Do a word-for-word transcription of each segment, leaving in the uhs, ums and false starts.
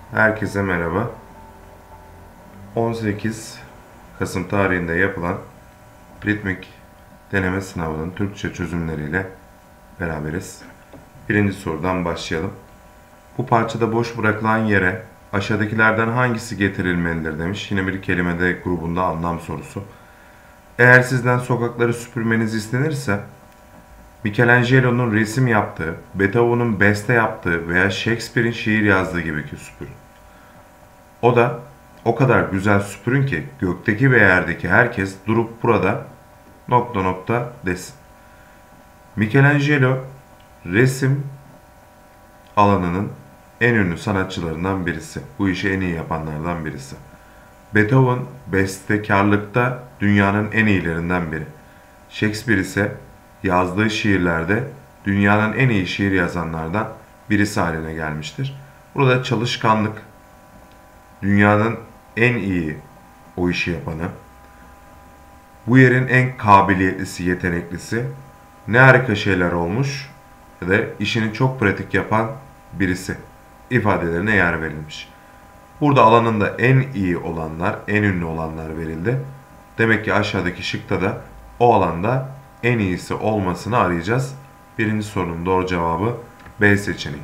Herkese merhaba. on sekiz Kasım tarihinde yapılan ritmik deneme sınavının Türkçe çözümleriyle beraberiz. Birinci sorudan başlayalım. Bu parçada boş bırakılan yere aşağıdakilerden hangisi getirilmelidir demiş. Yine bir kelimede grubunda anlam sorusu. Eğer sizden sokakları süpürmeniz istenirse Michelangelo'nun resim yaptığı, Beethoven'ın beste yaptığı veya Shakespeare'in şiir yazdığı gibi ki süpürün. O da o kadar güzel süpürün ki gökteki ve yerdeki herkes durup burada nokta nokta desin. Michelangelo resim alanının en ünlü sanatçılarından birisi. Bu işi en iyi yapanlardan birisi. Beethoven bestekarlıkta dünyanın en iyilerinden biri. Shakespeare ise yazdığı şiirlerde dünyanın en iyi şiir yazanlardan birisi haline gelmiştir. Burada çalışkanlık, dünyanın en iyi o işi yapanı, bu yerin en kabiliyetlisi, yeteneklisi, ne harika şeyler olmuş ya da işini çok pratik yapan birisi ifadelerine yer verilmiş. Burada alanında en iyi olanlar, en ünlü olanlar verildi. Demek ki aşağıdaki şıkta da o alanda en iyisi olmasını arayacağız. Birinci sorunun doğru cevabı B seçeneği.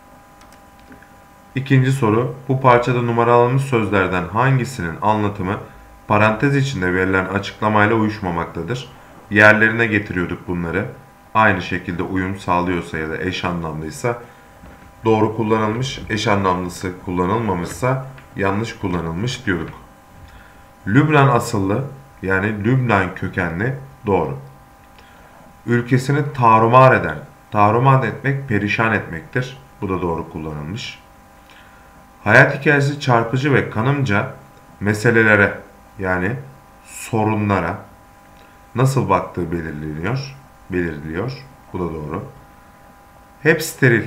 İkinci soru, bu parçada numaralanmış sözlerden hangisinin anlatımı parantez içinde verilen açıklamayla uyuşmamaktadır? Yerlerine getiriyorduk bunları. Aynı şekilde uyum sağlıyorsa ya da eş anlamlıysa doğru kullanılmış, eş anlamlısı kullanılmamışsa yanlış kullanılmış diyorduk. Lübnan asıllı yani Lübnan kökenli doğru. Ülkesini tarumar eden, tarumar etmek perişan etmektir. Bu da doğru kullanılmış. Hayat hikayesi çarpıcı ve kanımca meselelere yani sorunlara nasıl baktığı belirleniyor, belirliyor. Bu da doğru. Hep steril,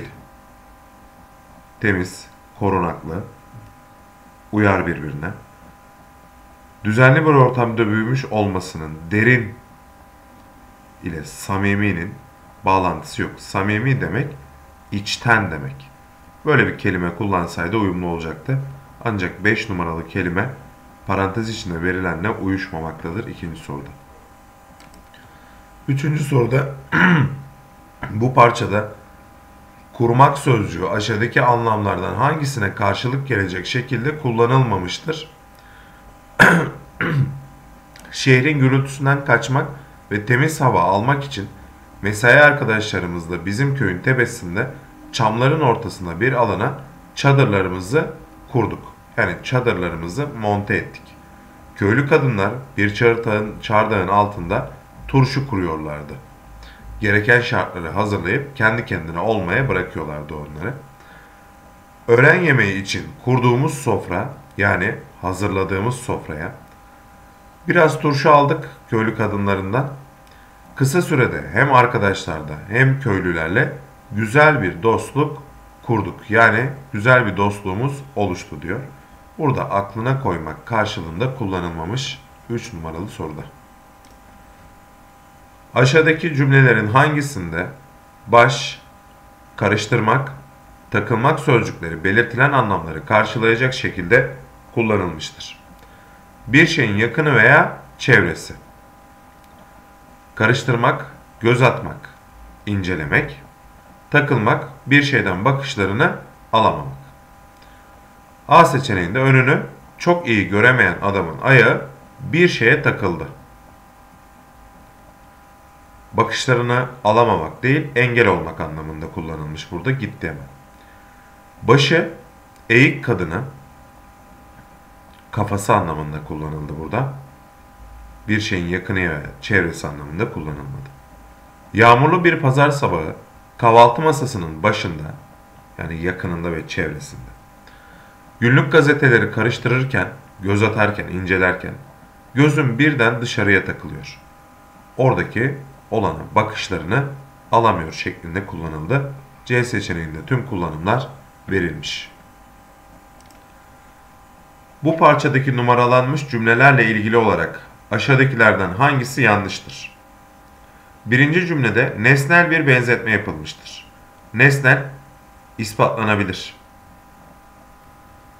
temiz, korunaklı, uyar birbirine. Düzenli bir ortamda büyümüş olmasının derin ile samiminin bağlantısı yok. Samimi demek içten demek. Böyle bir kelime kullansaydı uyumlu olacaktı. Ancak beş numaralı kelime parantez içinde verilenle uyuşmamaktadır ikinci soruda. Üçüncü soruda bu parçada kurmak sözcüğü aşağıdaki anlamlardan hangisine karşılık gelecek şekilde kullanılmamıştır? Şehrin gürültüsünden kaçmak ve temiz hava almak için mesai arkadaşlarımızla bizim köyün tepesinde çamların ortasında bir alana çadırlarımızı kurduk. Yani çadırlarımızı monte ettik. Köylü kadınlar bir çardağın, çardağın altında turşu kuruyorlardı. Gereken şartları hazırlayıp kendi kendine olmaya bırakıyorlardı onları. Öğlen yemeği için kurduğumuz sofra yani hazırladığımız sofraya biraz turşu aldık köylü kadınlarından. Kısa sürede hem arkadaşlarda hem köylülerle güzel bir dostluk kurduk. Yani güzel bir dostluğumuz oluştu diyor. Burada aklına koymak karşılığında kullanılmamış üç numaralı soruda. Aşağıdaki cümlelerin hangisinde baş, karıştırmak, takılmak sözcükleri belirtilen anlamları karşılayacak şekilde kullanılmıştır? Bir şeyin yakını veya çevresi. Karıştırmak, göz atmak, incelemek. Takılmak, bir şeyden bakışlarını alamamak. A seçeneğinde önünü çok iyi göremeyen adamın ayağı bir şeye takıldı. Bakışlarını alamamak değil, engel olmak anlamında kullanılmış burada. Gitti hemen. Başı eğik kadını kafası anlamında kullanıldı burada. Bir şeyin yakını veya çevresi anlamında kullanılmadı. Yağmurlu bir pazar sabahı kahvaltı masasının başında yani yakınında ve çevresinde günlük gazeteleri karıştırırken, göz atarken, incelerken gözüm birden dışarıya takılıyor. Oradaki olana bakışlarını alamıyor şeklinde kullanıldı. C seçeneğinde tüm kullanımlar verilmiş. Bu parçadaki numaralanmış cümlelerle ilgili olarak aşağıdakilerden hangisi yanlıştır? Birinci cümlede nesnel bir benzetme yapılmıştır. Nesnel ispatlanabilir.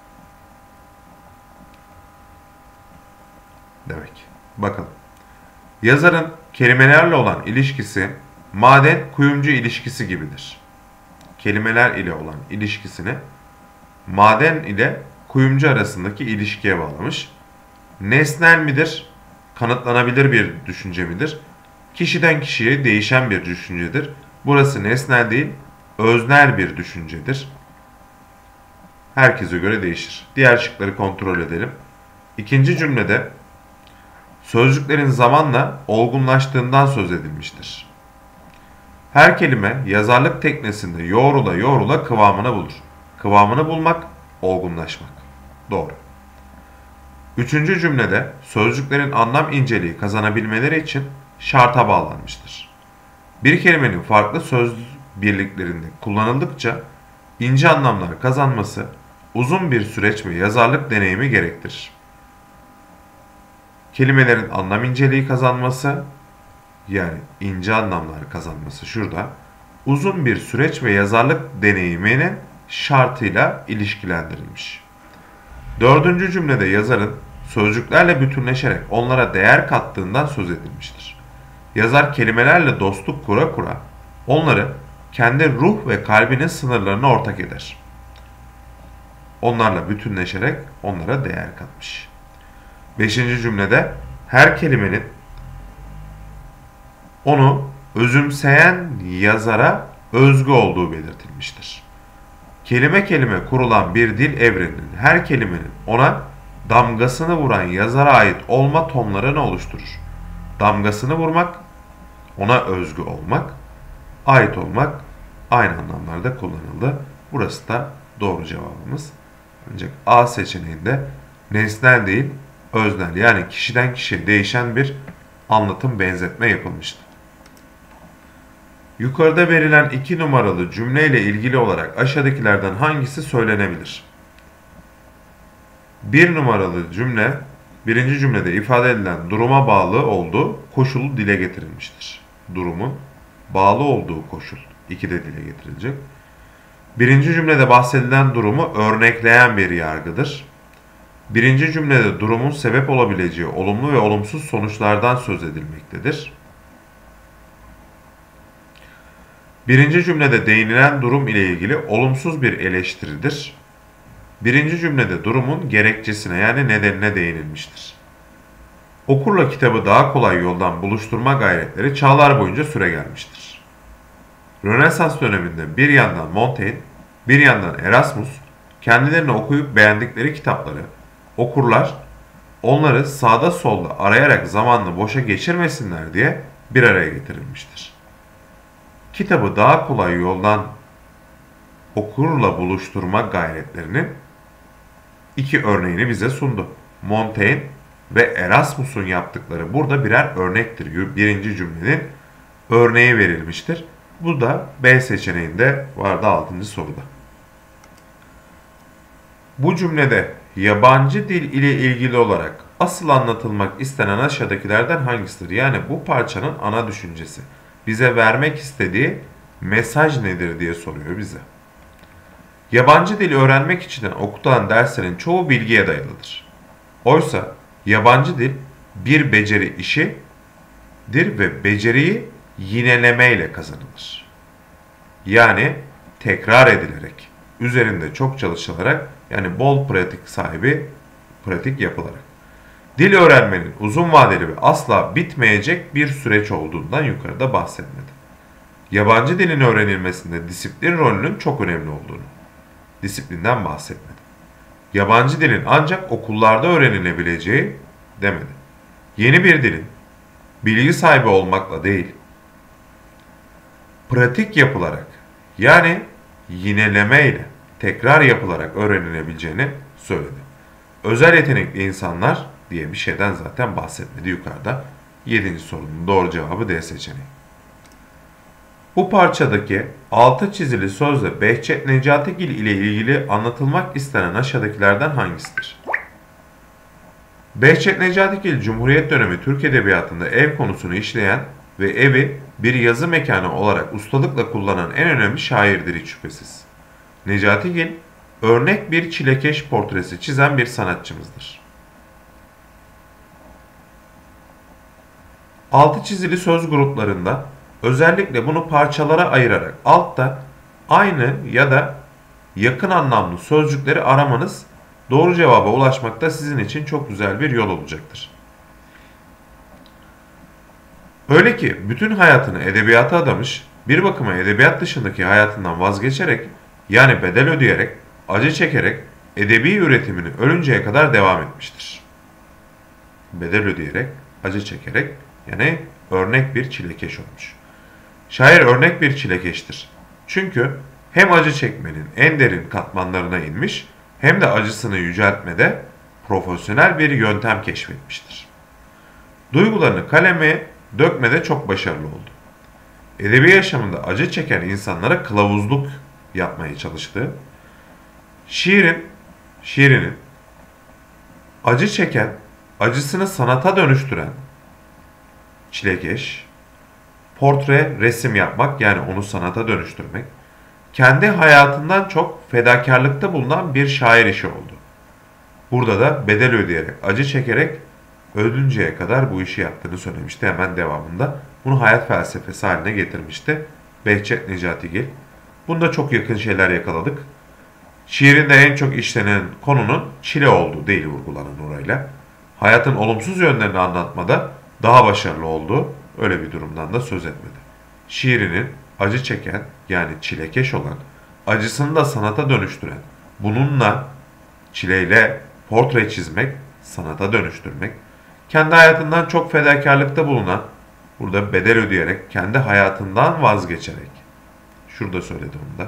demek. Bakalım. Yazarın kelimelerle olan ilişkisi maden-kuyumcu ilişkisi gibidir. Kelimeler ile olan ilişkisini maden ile kuyumcu arasındaki ilişkiye bağlamış. Nesnel midir? Kanıtlanabilir bir düşünce midir? Kişiden kişiye değişen bir düşüncedir. Burası nesnel değil, öznel bir düşüncedir. Herkese göre değişir. Diğer şıkları kontrol edelim. İkinci cümlede sözcüklerin zamanla olgunlaştığından söz edilmiştir. Her kelime yazarlık teknesinde yoğrula yoğrula kıvamını bulur. Kıvamını bulmak, olgunlaşmak. Doğru. Üçüncü cümlede sözcüklerin anlam inceliği kazanabilmeleri için şarta bağlanmıştır. Bir kelimenin farklı söz birliklerinde kullanıldıkça ince anlamlar kazanması uzun bir süreç ve yazarlık deneyimi gerektirir. Kelimelerin anlam inceliği kazanması, yani ince anlamlar kazanması şurada, uzun bir süreç ve yazarlık deneyiminin şartıyla ilişkilendirilmiş. Dördüncü cümlede yazarın sözcüklerle bütünleşerek onlara değer kattığından söz edilmiştir. Yazar kelimelerle dostluk kura kura onları kendi ruh ve kalbinin sınırlarına ortak eder. Onlarla bütünleşerek onlara değer katmış. Beşinci cümlede her kelimenin onu özümseyen yazara özgü olduğu belirtilmiştir. Kelime kelime kurulan bir dil evreninin her kelimenin ona damgasını vuran yazara ait olma tonlarını oluşturur. Damgasını vurmak, ona özgü olmak, ait olmak aynı anlamlarda kullanıldı. Burası da doğru cevabımız. Ancak A seçeneğinde nesnel değil, öznel, yani kişiden kişiye değişen bir anlatım benzetme yapılmıştı. Yukarıda verilen iki numaralı cümle ile ilgili olarak aşağıdakilerden hangisi söylenebilir? Bir numaralı cümle, birinci cümlede ifade edilen duruma bağlı olduğu koşulu dile getirilmiştir. Durumun bağlı olduğu koşul iki de dile getirilecek. Birinci cümlede bahsedilen durumu örnekleyen bir yargıdır. Birinci cümlede durumun sebep olabileceği olumlu ve olumsuz sonuçlardan söz edilmektedir. Birinci cümlede değinilen durum ile ilgili olumsuz bir eleştiridir. Birinci cümlede durumun gerekçesine, yani nedenine değinilmiştir. Okurla kitabı daha kolay yoldan buluşturma gayretleri çağlar boyunca süre gelmiştir. Rönesans döneminde bir yandan Montaigne, bir yandan Erasmus, kendilerini okuyup beğendikleri kitapları okurlar, onları sağda solda arayarak zamanını boşa geçirmesinler diye bir araya getirilmiştir. Kitabı daha kolay yoldan okurla buluşturma gayretlerinin iki örneğini bize sundu. Montaigne ve Erasmus'un yaptıkları burada birer örnektir. Birinci cümlenin örneği verilmiştir. Bu da B seçeneğinde vardı altıncı soruda. Bu cümlede yabancı dil ile ilgili olarak asıl anlatılmak istenen aşağıdakilerden hangisidir? Yani bu parçanın ana düşüncesi. Bize vermek istediği mesaj nedir diye soruyor bize. Yabancı dil öğrenmek için okutulan derslerin çoğu bilgiye dayalıdır. Oysa yabancı dil bir beceri işidir ve beceriyi yinelemeyle kazanılır. Yani tekrar edilerek, üzerinde çok çalışılarak, yani bol pratik sahibi pratik yapılarak. Dil öğrenmenin uzun vadeli ve asla bitmeyecek bir süreç olduğundan yukarıda bahsetmedi. Yabancı dilin öğrenilmesinde disiplin rolünün çok önemli olduğunu, disiplinden bahsetmedi. Yabancı dilin ancak okullarda öğrenilebileceği demedi. Yeni bir dilin bilgi sahibi olmakla değil, pratik yapılarak, yani yinelemeyle, tekrar yapılarak öğrenilebileceğini söyledi. Özel yetenekli insanlar diye bir şeyden zaten bahsetmedi yukarıda. yedinci sorunun doğru cevabı D seçeneği. Bu parçadaki altı çizili sözle Behçet Necatigil ile ilgili anlatılmak istenen aşağıdakilerden hangisidir? Behçet Necatigil, Cumhuriyet dönemi Türk Edebiyatı'nda ev konusunu işleyen ve evi bir yazı mekanı olarak ustalıkla kullanan en önemli şairdir hiç şüphesiz. Necatigil, örnek bir çilekeş portresi çizen bir sanatçımızdır. Altı çizili söz gruplarında özellikle bunu parçalara ayırarak altta aynı ya da yakın anlamlı sözcükleri aramanız doğru cevaba ulaşmakta sizin için çok güzel bir yol olacaktır. Öyle ki bütün hayatını edebiyata adamış, bir bakıma edebiyat dışındaki hayatından vazgeçerek, yani bedel ödeyerek, acı çekerek edebi üretimini ölünceye kadar devam etmiştir. Bedel ödeyerek, acı çekerek, yani örnek bir çilekeş olmuş. Şair örnek bir çilekeştir. Çünkü hem acı çekmenin en derin katmanlarına inmiş, hem de acısını yüceltmede profesyonel bir yöntem keşfetmiştir. Duygularını kaleme dökmede çok başarılı oldu. Edebi yaşamında acı çeken insanlara kılavuzluk yapmaya çalıştı. Şiirin, şiirinin acı çeken, acısını sanata dönüştüren çilekeş, portre, resim yapmak, yani onu sanata dönüştürmek, kendi hayatından çok fedakarlıkta bulunan bir şair işi oldu. Burada da bedel ödeyerek, acı çekerek ölünceye kadar bu işi yaptığını söylemişti hemen devamında. Bunu hayat felsefesi haline getirmişti Behçet Necatigil. Bunda çok yakın şeyler yakaladık. Şiirinde en çok işlenen konunun çile olduğu değil vurgulanan orayla. Hayatın olumsuz yönlerini anlatmada daha başarılı olduğu, öyle bir durumdan da söz etmedi. Şiirinin acı çeken, yani çilekeş olan, acısını da sanata dönüştüren, bununla çileyle portre çizmek, sanata dönüştürmek, kendi hayatından çok fedakarlıkta bulunan, burada bedel ödeyerek, kendi hayatından vazgeçerek, şurada söyledi onu da,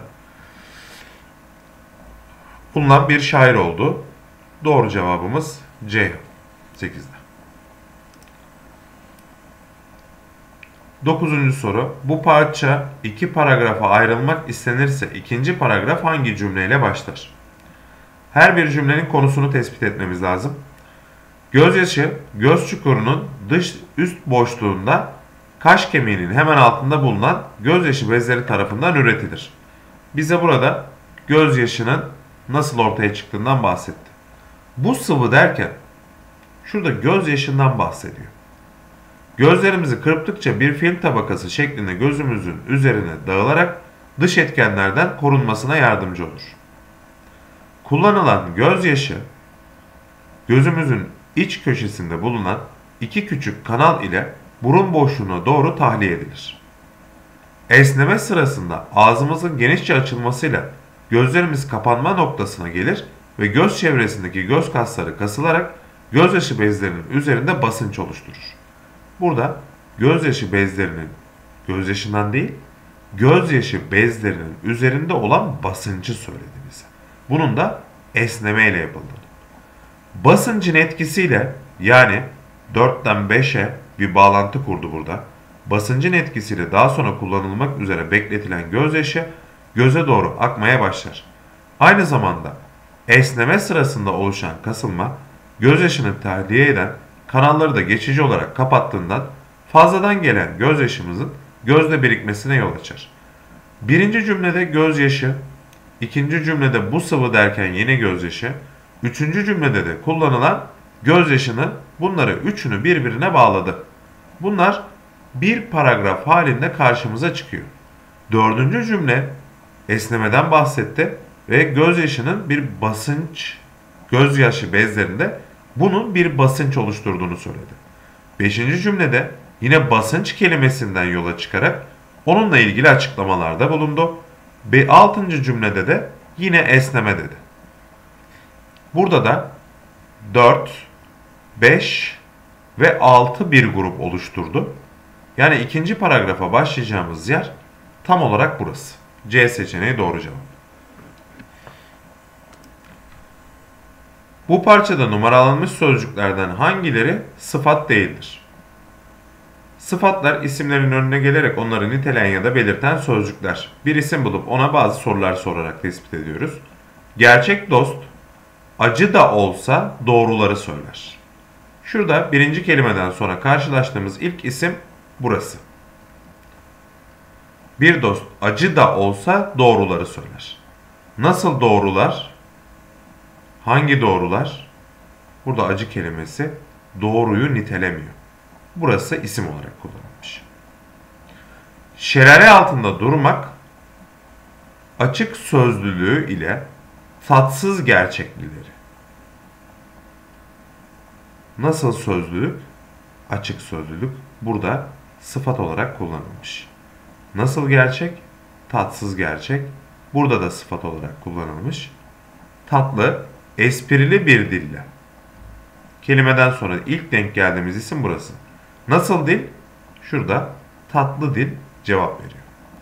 bulunan bir şair oldu. Doğru cevabımız Ceyhan. sekizde. Dokuzuncu soru. Bu parça iki paragrafa ayrılmak istenirse ikinci paragraf hangi cümleyle başlar? Her bir cümlenin konusunu tespit etmemiz lazım. Gözyaşı, göz çukurunun dış üst boşluğunda kaş kemiğinin hemen altında bulunan gözyaşı bezleri tarafından üretilir. Bize burada gözyaşının nasıl ortaya çıktığından bahsetti. Bu sıvı derken şurada gözyaşından bahsediyor. Gözlerimizi kırptıkça bir film tabakası şeklinde gözümüzün üzerine dağılarak dış etkenlerden korunmasına yardımcı olur. Kullanılan gözyaşı, gözümüzün iç köşesinde bulunan iki küçük kanal ile burun boşluğuna doğru tahliye edilir. Esneme sırasında ağzımızın genişçe açılmasıyla gözlerimiz kapanma noktasına gelir ve göz çevresindeki göz kasları kasılarak gözyaşı bezlerinin üzerinde basınç oluşturur. Burada gözyaşı bezlerinin, gözyaşından değil, gözyaşı bezlerinin üzerinde olan basıncı söyledi bize. Bunun da esneme ile yapıldığını. Basıncın etkisiyle, yani dörtten beşe bir bağlantı kurdu burada. Basıncın etkisiyle daha sonra kullanılmak üzere bekletilen gözyaşı göze doğru akmaya başlar. Aynı zamanda esneme sırasında oluşan kasılma, gözyaşını tahliye eden kanalları da geçici olarak kapattığından fazladan gelen gözyaşımızın gözde birikmesine yol açar. Birinci cümlede gözyaşı, ikinci cümlede bu sıvı derken yine gözyaşı, üçüncü cümlede de kullanılan gözyaşının bunları üçünü birbirine bağladı. Bunlar bir paragraf halinde karşımıza çıkıyor. Dördüncü cümle esnemeden bahsetti ve gözyaşının bir basınç, gözyaşı bezlerinde bunun bir basınç oluşturduğunu söyledi. Beşinci cümlede yine basınç kelimesinden yola çıkarak onunla ilgili açıklamalarda bulundu. Ve altıncı cümlede de yine esneme dedi. Burada da dört, beş ve altı bir grup oluşturdu. Yani ikinci paragrafa başlayacağımız yer tam olarak burası. C seçeneği doğru cevap. Bu parçada numaralanmış sözcüklerden hangileri sıfat değildir? Sıfatlar isimlerin önüne gelerek onları niteleyen ya da belirten sözcükler. Bir isim bulup ona bazı sorular sorarak tespit ediyoruz. Gerçek dost acı da olsa doğruları söyler. Şurada birinci kelimeden sonra karşılaştığımız ilk isim burası. Bir dost acı da olsa doğruları söyler. Nasıl doğrular? Hangi doğrular? Burada acı kelimesi doğruyu nitelemiyor. Burası isim olarak kullanılmış. Şelale altında durmak açık sözlülüğü ile tatsız gerçeklileri. Nasıl sözlülük? Açık sözlülük burada sıfat olarak kullanılmış. Nasıl gerçek? Tatsız gerçek. Burada da sıfat olarak kullanılmış. Tatlı, esprili bir dille. Kelimeden sonra ilk denk geldiğimiz isim burası. Nasıl dil? Şurada tatlı dil cevap veriyor.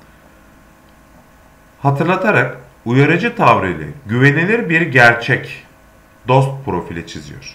Hatırlatarak uyarıcı tavrıyla güvenilir bir gerçek dost profili çiziyor.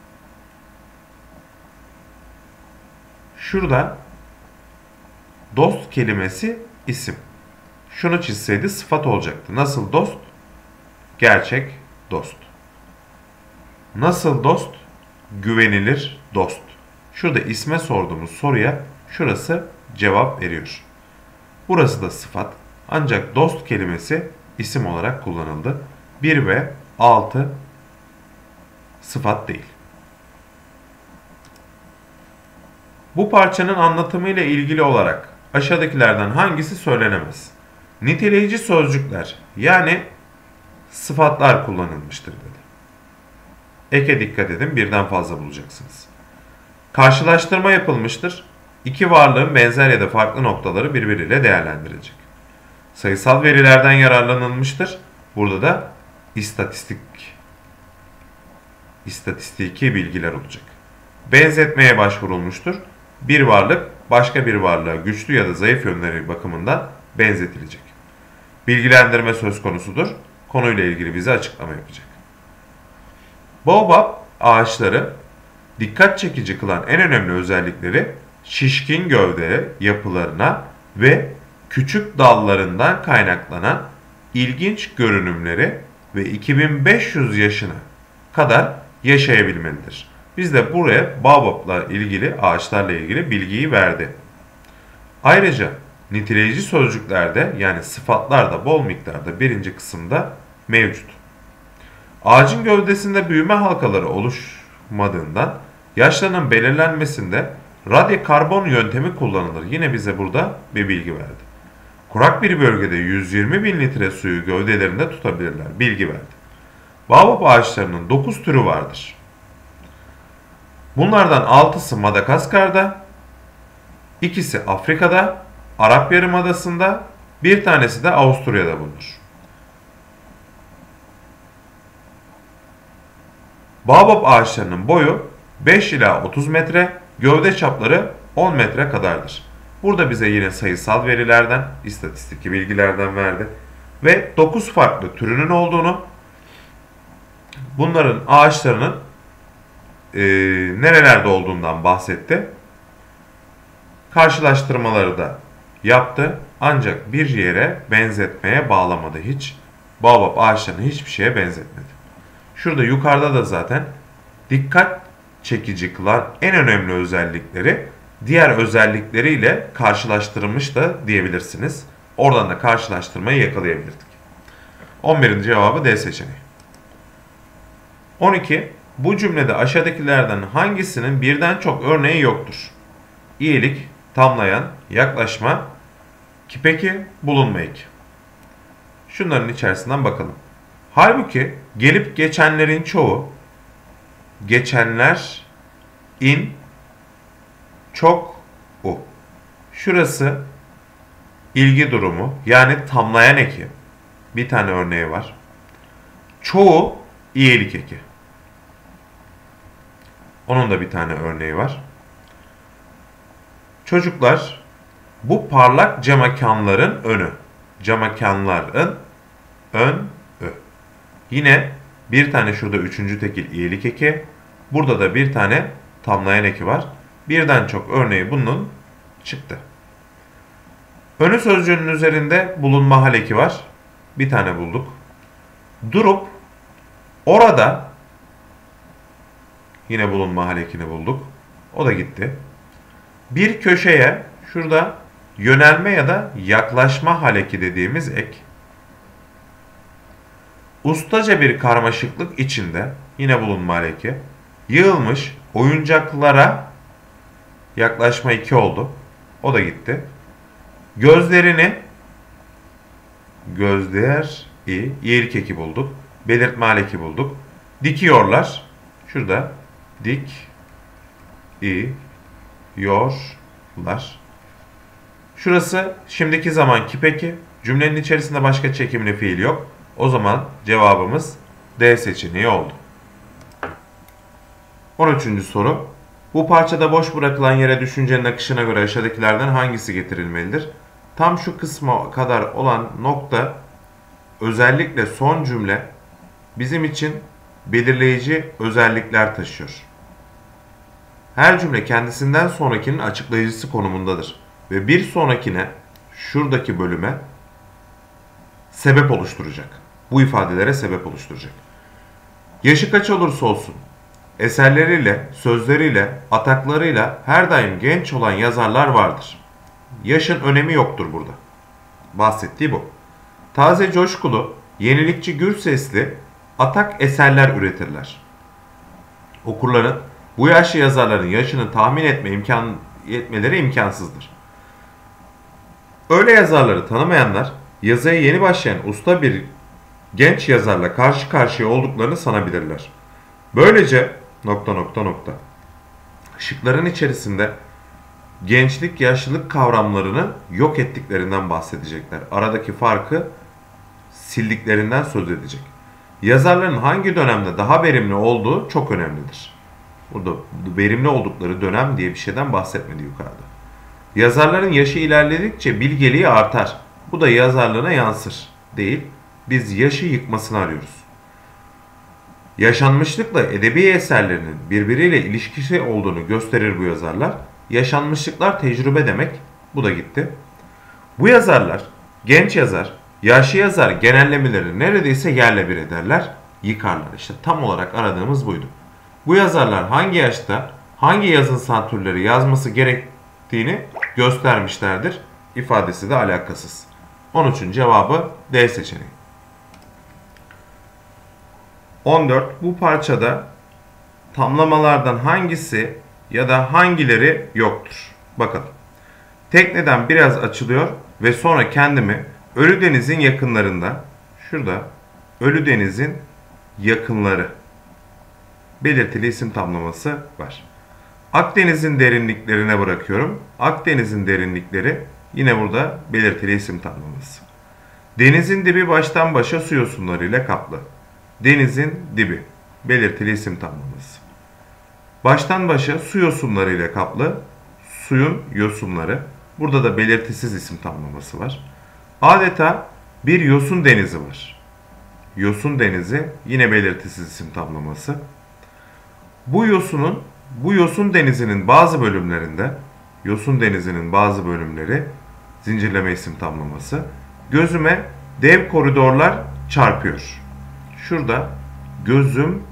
Şurada dost kelimesi isim. Şunu çizseydi sıfat olacaktı. Nasıl dost? Gerçek dost. Nasıl dost? Güvenilir dost. Şurada isme sorduğumuz soruya şurası cevap veriyor. Burası da sıfat. Ancak dost kelimesi isim olarak kullanıldı. bir ve altı sıfat değil. Bu parçanın anlatımıyla ilgili olarak aşağıdakilerden hangisi söylenemez? Niteleyici sözcükler yani sıfatlar kullanılmıştır dedi. Eke dikkat edin, birden fazla bulacaksınız. Karşılaştırma yapılmıştır. İki varlığın benzer ya da farklı noktaları birbiriyle değerlendirilecek. Sayısal verilerden yararlanılmıştır. Burada da istatistik, istatistiki bilgiler olacak. Benzetmeye başvurulmuştur. Bir varlık başka bir varlığa güçlü ya da zayıf yönleri bakımından benzetilecek. Bilgilendirme söz konusudur. Konuyla ilgili bize açıklama yapacak. Baobab ağaçları dikkat çekici kılan en önemli özellikleri şişkin gövde yapılarına ve küçük dallarından kaynaklanan ilginç görünümleri ve iki bin beş yüz yaşına kadar yaşayabilmelidir. Biz de buraya baobabla ilgili, ağaçlarla ilgili bilgiyi verdi. Ayrıca niteleyici sözcüklerde yani sıfatlar da bol miktarda birinci kısımda mevcut. Ağacın gövdesinde büyüme halkaları oluşmadığından yaşlarının belirlenmesinde radyokarbon yöntemi kullanılır. Yine bize burada bir bilgi verdi. Kurak bir bölgede yüz yirmi bin litre suyu gövdelerinde tutabilirler. Bilgi verdi. Baobab ağaçlarının dokuz türü vardır. Bunlardan altısı Madagaskar'da, ikisi Afrika'da, Arap Yarımadası'nda, bir tanesi de Avusturya'da bulunur. Baobab ağaçlarının boyu beş ila otuz metre, gövde çapları on metre kadardır. Burada bize yine sayısal verilerden, istatistik bilgilerden verdi. Ve dokuz farklı türünün olduğunu, bunların ağaçlarının e, nerelerde olduğundan bahsetti. Karşılaştırmaları da yaptı. Ancak bir yere benzetmeye bağlamadı hiç. Baobab ağaçlarını hiçbir şeye benzetmedi. Şurada yukarıda da zaten dikkat çekici kılan en önemli özellikleri diğer özellikleriyle karşılaştırılmış da diyebilirsiniz. Oradan da karşılaştırmayı yakalayabilirdik. on birinci cevabı D seçeneği. on iki. Bu cümlede aşağıdakilerden hangisinin birden çok örneği yoktur? İyilik, tamlayan, yaklaşma, ki peki bulunma eki. Şunların içerisinden bakalım. Halbuki gelip geçenlerin çoğu geçenler in çok u. Şurası ilgi durumu yani tamlayan eki. Bir tane örneği var. Çoğu iyilik eki. Onun da bir tane örneği var. Çocuklar bu parlak camekanların önü. Camekanların ön ö. Yine bir tane şurada üçüncü tekil iyilik eki. Burada da bir tane tamlayan eki var. Birden çok örneği bunun çıktı. Önü sözcüğünün üzerinde bulunma hal eki var. Bir tane bulduk. Durup orada yine bulunma hal ekini bulduk. O da gitti. Bir köşeye şurada yönelme ya da yaklaşma hal eki dediğimiz ek. Ustaca bir karmaşıklık içinde yine bulunma hal eki. Yığılmış oyuncaklara Yaklaşma iki oldu. O da gitti. Gözlerini gözler i iyilik eki bulduk. Belirtme aleki bulduk. Dikiyorlar. Şurada dik i yorlar. Şurası şimdiki zaman kipeki. Cümlenin içerisinde başka çekimli fiil yok. O zaman cevabımız D seçeneği oldu. on üçüncü soru. Bu parçada boş bırakılan yere düşüncenin akışına göre aşağıdakilerden hangisi getirilmelidir? Tam şu kısma kadar olan nokta, özellikle son cümle bizim için belirleyici özellikler taşıyor. Her cümle kendisinden sonrakinin açıklayıcısı konumundadır ve bir sonrakine, şuradaki bölüme sebep oluşturacak. Bu ifadelere sebep oluşturacak. Yaşı kaç olursa olsun, eserleriyle, sözleriyle, ataklarıyla her daim genç olan yazarlar vardır. Yaşın önemi yoktur burada. Bahsettiği bu. Taze, coşkulu, yenilikçi, gür sesli, atak eserler üretirler. Okurların bu yaşlı yazarların yaşını tahmin etme imkan etmeleri imkansızdır. Öyle yazarları tanımayanlar, yazıya yeni başlayan usta bir genç yazarla karşı karşıya olduklarını sanabilirler. Böylece nokta nokta nokta. Şıkların içerisinde gençlik, yaşlılık kavramlarını yok ettiklerinden bahsedecekler. Aradaki farkı sildiklerinden söz edecek. Yazarların hangi dönemde daha verimli olduğu çok önemlidir. Burada verimli oldukları dönem diye bir şeyden bahsetmedi yukarıda. Yazarların yaşı ilerledikçe bilgeliği artar. Bu da yazarlığına yansır. Değil, biz yaşı yıkmasını arıyoruz. Yaşanmışlıkla edebi eserlerinin birbiriyle ilişkisi olduğunu gösterir bu yazarlar. Yaşanmışlıklar tecrübe demek. Bu da gitti. Bu yazarlar, genç yazar, yaşlı yazar genellemeleri neredeyse yerle bir ederler, yıkarlar. İşte tam olarak aradığımız buydu. Bu yazarlar hangi yaşta, hangi yazın santürleri yazması gerektiğini göstermişlerdir. İfadesi de alakasız. on üçün cevabı D seçeneği. on dört. Bu parçada tamlamalardan hangisi ya da hangileri yoktur? Bakalım. Tekneden biraz açılıyor ve sonra kendimi Ölüdeniz'in yakınlarında, şurada Ölüdeniz'in yakınları belirtili isim tamlaması var. Akdeniz'in derinliklerine bırakıyorum. Akdeniz'in derinlikleri yine burada belirtili isim tamlaması. Denizin dibi baştan başa su yosunlarıyla kaplı. Denizin dibi belirtili isim tamlaması. Baştan başa su yosunlarıyla kaplı, suyun yosunları. Burada da belirtisiz isim tamlaması var. Adeta bir yosun denizi var. Yosun denizi yine belirtisiz isim tamlaması. Bu yosunun, bu yosun denizinin bazı bölümlerinde, yosun denizinin bazı bölümleri zincirleme isim tamlaması. Gözüme dev koridorlar çarpıyor. Şurada gözüm,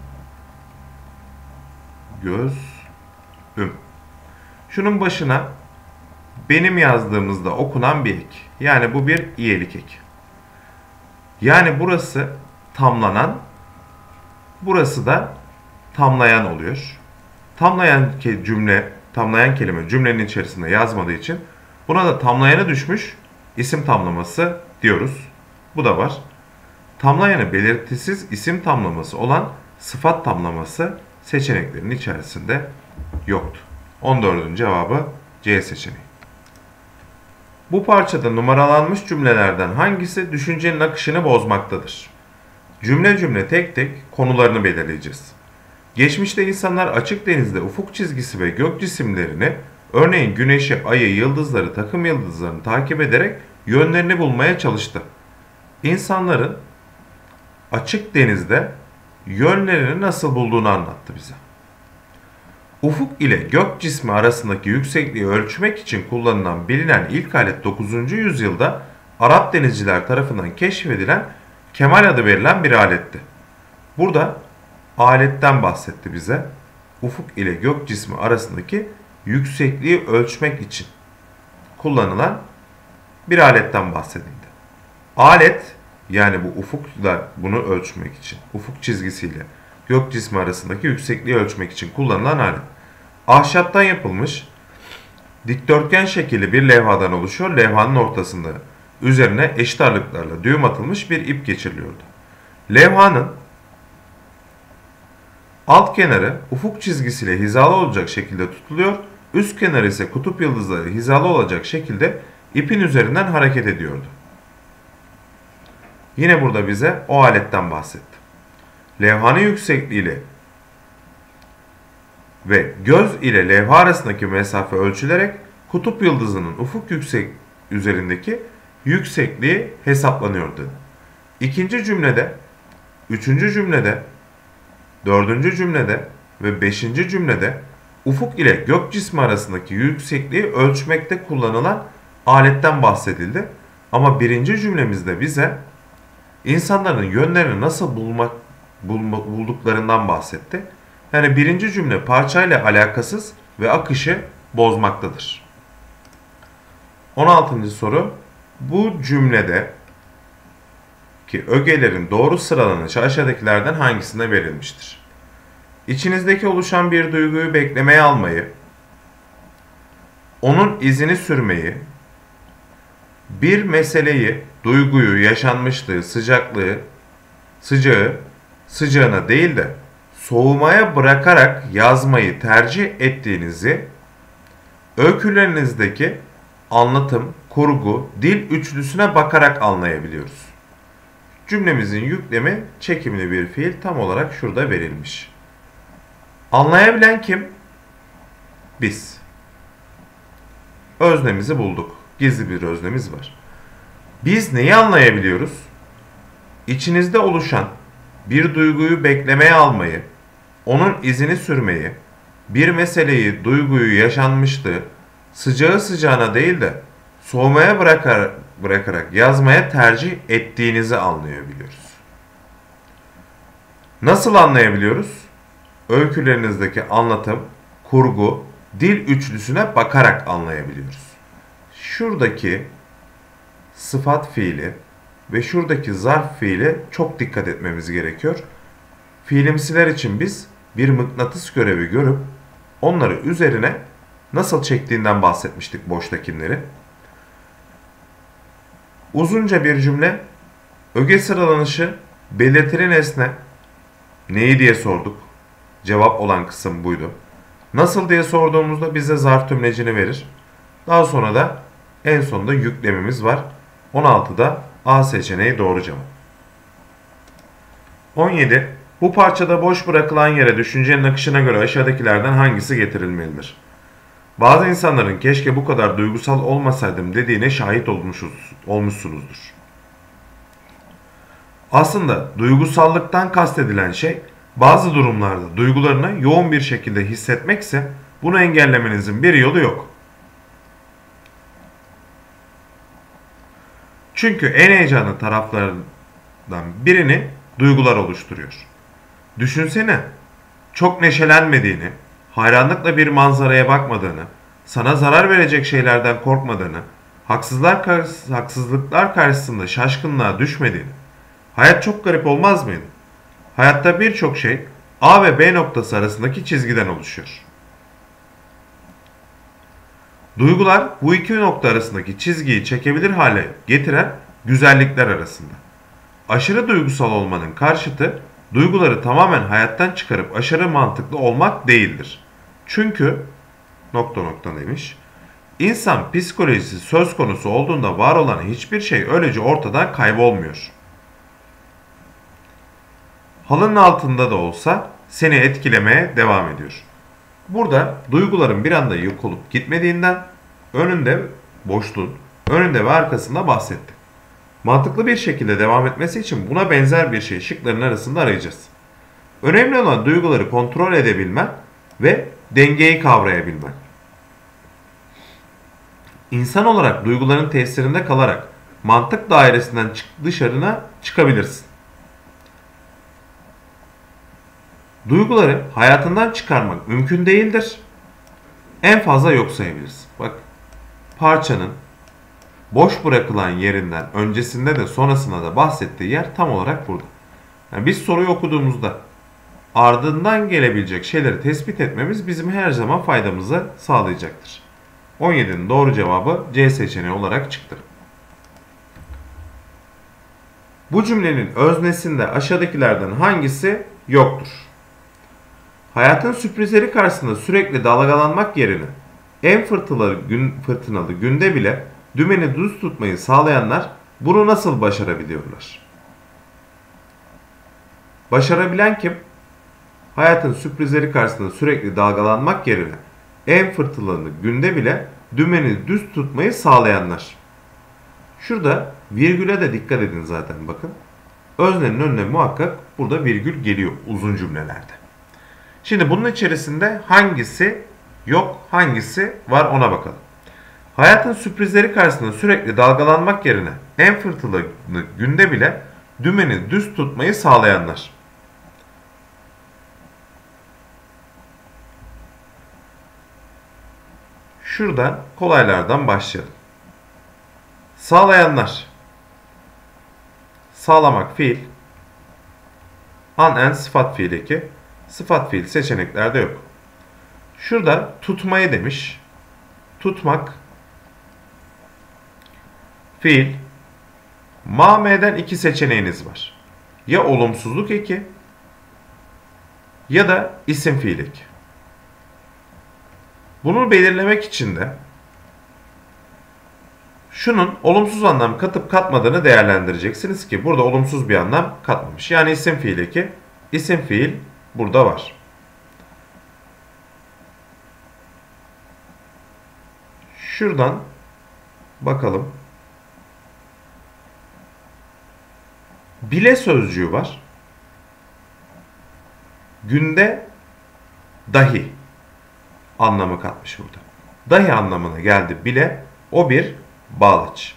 gözüm. Şunun başına benim yazdığımızda okunan bir ek. Yani bu bir iyelik ek. Yani burası tamlanan, burası da tamlayan oluyor. Tamlayan cümle, tamlayan kelime cümlenin içerisinde yazmadığı için buna da tamlayanı düşmüş isim tamlaması diyoruz. Bu da var. Tamlayanı belirtisiz isim tamlaması olan sıfat tamlaması seçeneklerin içerisinde yoktu. on dördün cevabı C seçeneği. Bu parçada numaralanmış cümlelerden hangisi düşüncenin akışını bozmaktadır? Cümle cümle tek tek konularını belirleyeceğiz. Geçmişte insanlar açık denizde ufuk çizgisi ve gök cisimlerini, örneğin güneşi, ayı, yıldızları, takım yıldızlarını takip ederek yönlerini bulmaya çalıştı. İnsanların açık denizde yönlerini nasıl bulduğunu anlattı bize. Ufuk ile gök cismi arasındaki yüksekliği ölçmek için kullanılan bilinen ilk alet dokuzuncu yüzyılda Arap denizciler tarafından keşfedilen kemal adı verilen bir aletti. Burada aletten bahsetti bize. Ufuk ile gök cismi arasındaki yüksekliği ölçmek için kullanılan bir aletten bahsedildi. Alet, yani bu ufukla bunu ölçmek için, ufuk çizgisiyle gök cismi arasındaki yüksekliği ölçmek için kullanılan alet. Ahşaptan yapılmış, dikdörtgen şekilli bir levhadan oluşuyor. Levhanın ortasında üzerine eşit ağırlıklarla düğüm atılmış bir ip geçiriliyordu. Levhanın alt kenarı ufuk çizgisiyle hizalı olacak şekilde tutuluyor. Üst kenarı ise kutup yıldızları hizalı olacak şekilde ipin üzerinden hareket ediyordu. Yine burada bize o aletten bahsetti. Levhanın yüksekliğiyle ve göz ile levha arasındaki mesafe ölçülerek kutup yıldızının ufuk yüksek üzerindeki yüksekliği hesaplanıyordu. İkinci cümlede, üçüncü cümlede, dördüncü cümlede ve beşinci cümlede ufuk ile gök cismi arasındaki yüksekliği ölçmekte kullanılan aletten bahsedildi. Ama birinci cümlemizde bize insanların yönlerini nasıl bulmak, bulma, bulduklarından bahsetti. Yani birinci cümle parçayla alakasız ve akışı bozmaktadır. on altıncı soru. Bu cümlede ki ögelerin doğru sıralanışı aşağıdakilerden hangisinde verilmiştir? İçinizdeki oluşan bir duyguyu beklemeye almayı, onun izini sürmeyi, bir meseleyi, duyguyu, yaşanmışlığı, sıcaklığı, sıcağı, sıcağına değil de soğumaya bırakarak yazmayı tercih ettiğinizi öykülerinizdeki anlatım, kurgu, dil üçlüsüne bakarak anlayabiliyoruz. Cümlemizin yüklemi çekimli bir fiil tam olarak şurada verilmiş. Anlayabilen kim? Biz. Öznemizi bulduk. Gizli bir öznemiz var. Biz neyi anlayabiliyoruz? İçinizde oluşan bir duyguyu beklemeye almayı, onun izini sürmeyi, bir meseleyi, duyguyu, yaşanmışlığı, sıcağı sıcağına değil de soğumaya bırakarak, bırakarak yazmaya tercih ettiğinizi anlayabiliyoruz. Nasıl anlayabiliyoruz? Öykülerinizdeki anlatım, kurgu, dil üçlüsüne bakarak anlayabiliyoruz. Şuradaki sıfat fiili ve şuradaki zarf fiili çok dikkat etmemiz gerekiyor. Fiilimsiler için biz bir mıknatıs görevi görüp onları üzerine nasıl çektiğinden bahsetmiştik boştakileri. Uzunca bir cümle, öge sıralanışı, belirtili nesne, neyi diye sorduk. Cevap olan kısım buydu. Nasıl diye sorduğumuzda bize zarf tümlecini verir. Daha sonra da en sonunda yüklemimiz var. on altıda A seçeneği doğru cevap. on yedi. Bu parçada boş bırakılan yere düşüncenin akışına göre aşağıdakilerden hangisi getirilmelidir? Bazı insanların keşke bu kadar duygusal olmasaydım dediğine şahit olmuşuz, olmuşsunuzdur. Aslında duygusallıktan kastedilen şey bazı durumlarda duygularını yoğun bir şekilde hissetmekse bunu engellemenizin bir yolu yok. Çünkü en heyecanlı taraflarından birini duygular oluşturuyor. Düşünsene, çok neşelenmediğini, hayranlıkla bir manzaraya bakmadığını, sana zarar verecek şeylerden korkmadığını, haksızlar karşı, haksızlıklar karşısında şaşkınlığa düşmediğini. Hayat çok garip olmaz mıydı? Hayatta birçok şey A ve B noktası arasındaki çizgiden oluşuyor. Duygular bu iki nokta arasındaki çizgiyi çekebilir hale getiren güzellikler arasında. Aşırı duygusal olmanın karşıtı duyguları tamamen hayattan çıkarıp aşırı mantıklı olmak değildir. Çünkü nokta nokta demiş. İnsan psikolojisi söz konusu olduğunda var olan hiçbir şey öylece ortadan kaybolmuyor. Halının altında da olsa seni etkilemeye devam ediyor. Burada duyguların bir anda yok olup gitmediğinden, önünde boşluğun, önünde ve arkasında bahsettik. Mantıklı bir şekilde devam etmesi için buna benzer bir şey şıkların arasında arayacağız. Önemli olan duyguları kontrol edebilmen ve dengeyi kavrayabilmen. İnsan olarak duyguların tesirinde kalarak mantık dairesinden dışarına çıkabilirsin. Duyguları hayatından çıkarmak mümkün değildir. En fazla yok sayabiliriz. Bak, parçanın boş bırakılan yerinden öncesinde de sonrasında da bahsettiği yer tam olarak burada. Yani biz soruyu okuduğumuzda ardından gelebilecek şeyleri tespit etmemiz bizim her zaman faydamızı sağlayacaktır. on yedinin doğru cevabı C seçeneği olarak çıktı. Bu cümlenin öznesinde aşağıdakilerden hangisi yoktur? Hayatın sürprizleri karşısında sürekli dalgalanmak yerine en fırtınalı, gün, fırtınalı günde bile dümeni düz tutmayı sağlayanlar bunu nasıl başarabiliyorlar? Başarabilen kim? Hayatın sürprizleri karşısında sürekli dalgalanmak yerine en fırtınalı günde bile dümeni düz tutmayı sağlayanlar. Şurada virgüle de dikkat edin zaten bakın. Öznenin önüne muhakkak burada virgül geliyor uzun cümlelerde. Şimdi bunun içerisinde hangisi yok, hangisi var ona bakalım. Hayatın sürprizleri karşısında sürekli dalgalanmak yerine en fırtınalı günde bile dümeni düz tutmayı sağlayanlar. Şuradan kolaylardan başlayalım. Sağlayanlar. Sağlamak fiil. An en sıfat fiil eki. Sıfat fiil seçeneklerde yok. Şurada tutmayı demiş. Tutmak. Fiil. Ma me'den iki seçeneğiniz var. Ya olumsuzluk eki ya da isim fiil eki. Bunu belirlemek için de şunun olumsuz anlam katıp katmadığını değerlendireceksiniz ki burada olumsuz bir anlam katmamış. Yani isim fiil eki, isim fiil burada var. Şuradan bakalım. Bile sözcüğü var. Günde dahi anlamı katmış burada. Dahi anlamına geldi bile. O bir bağlaç.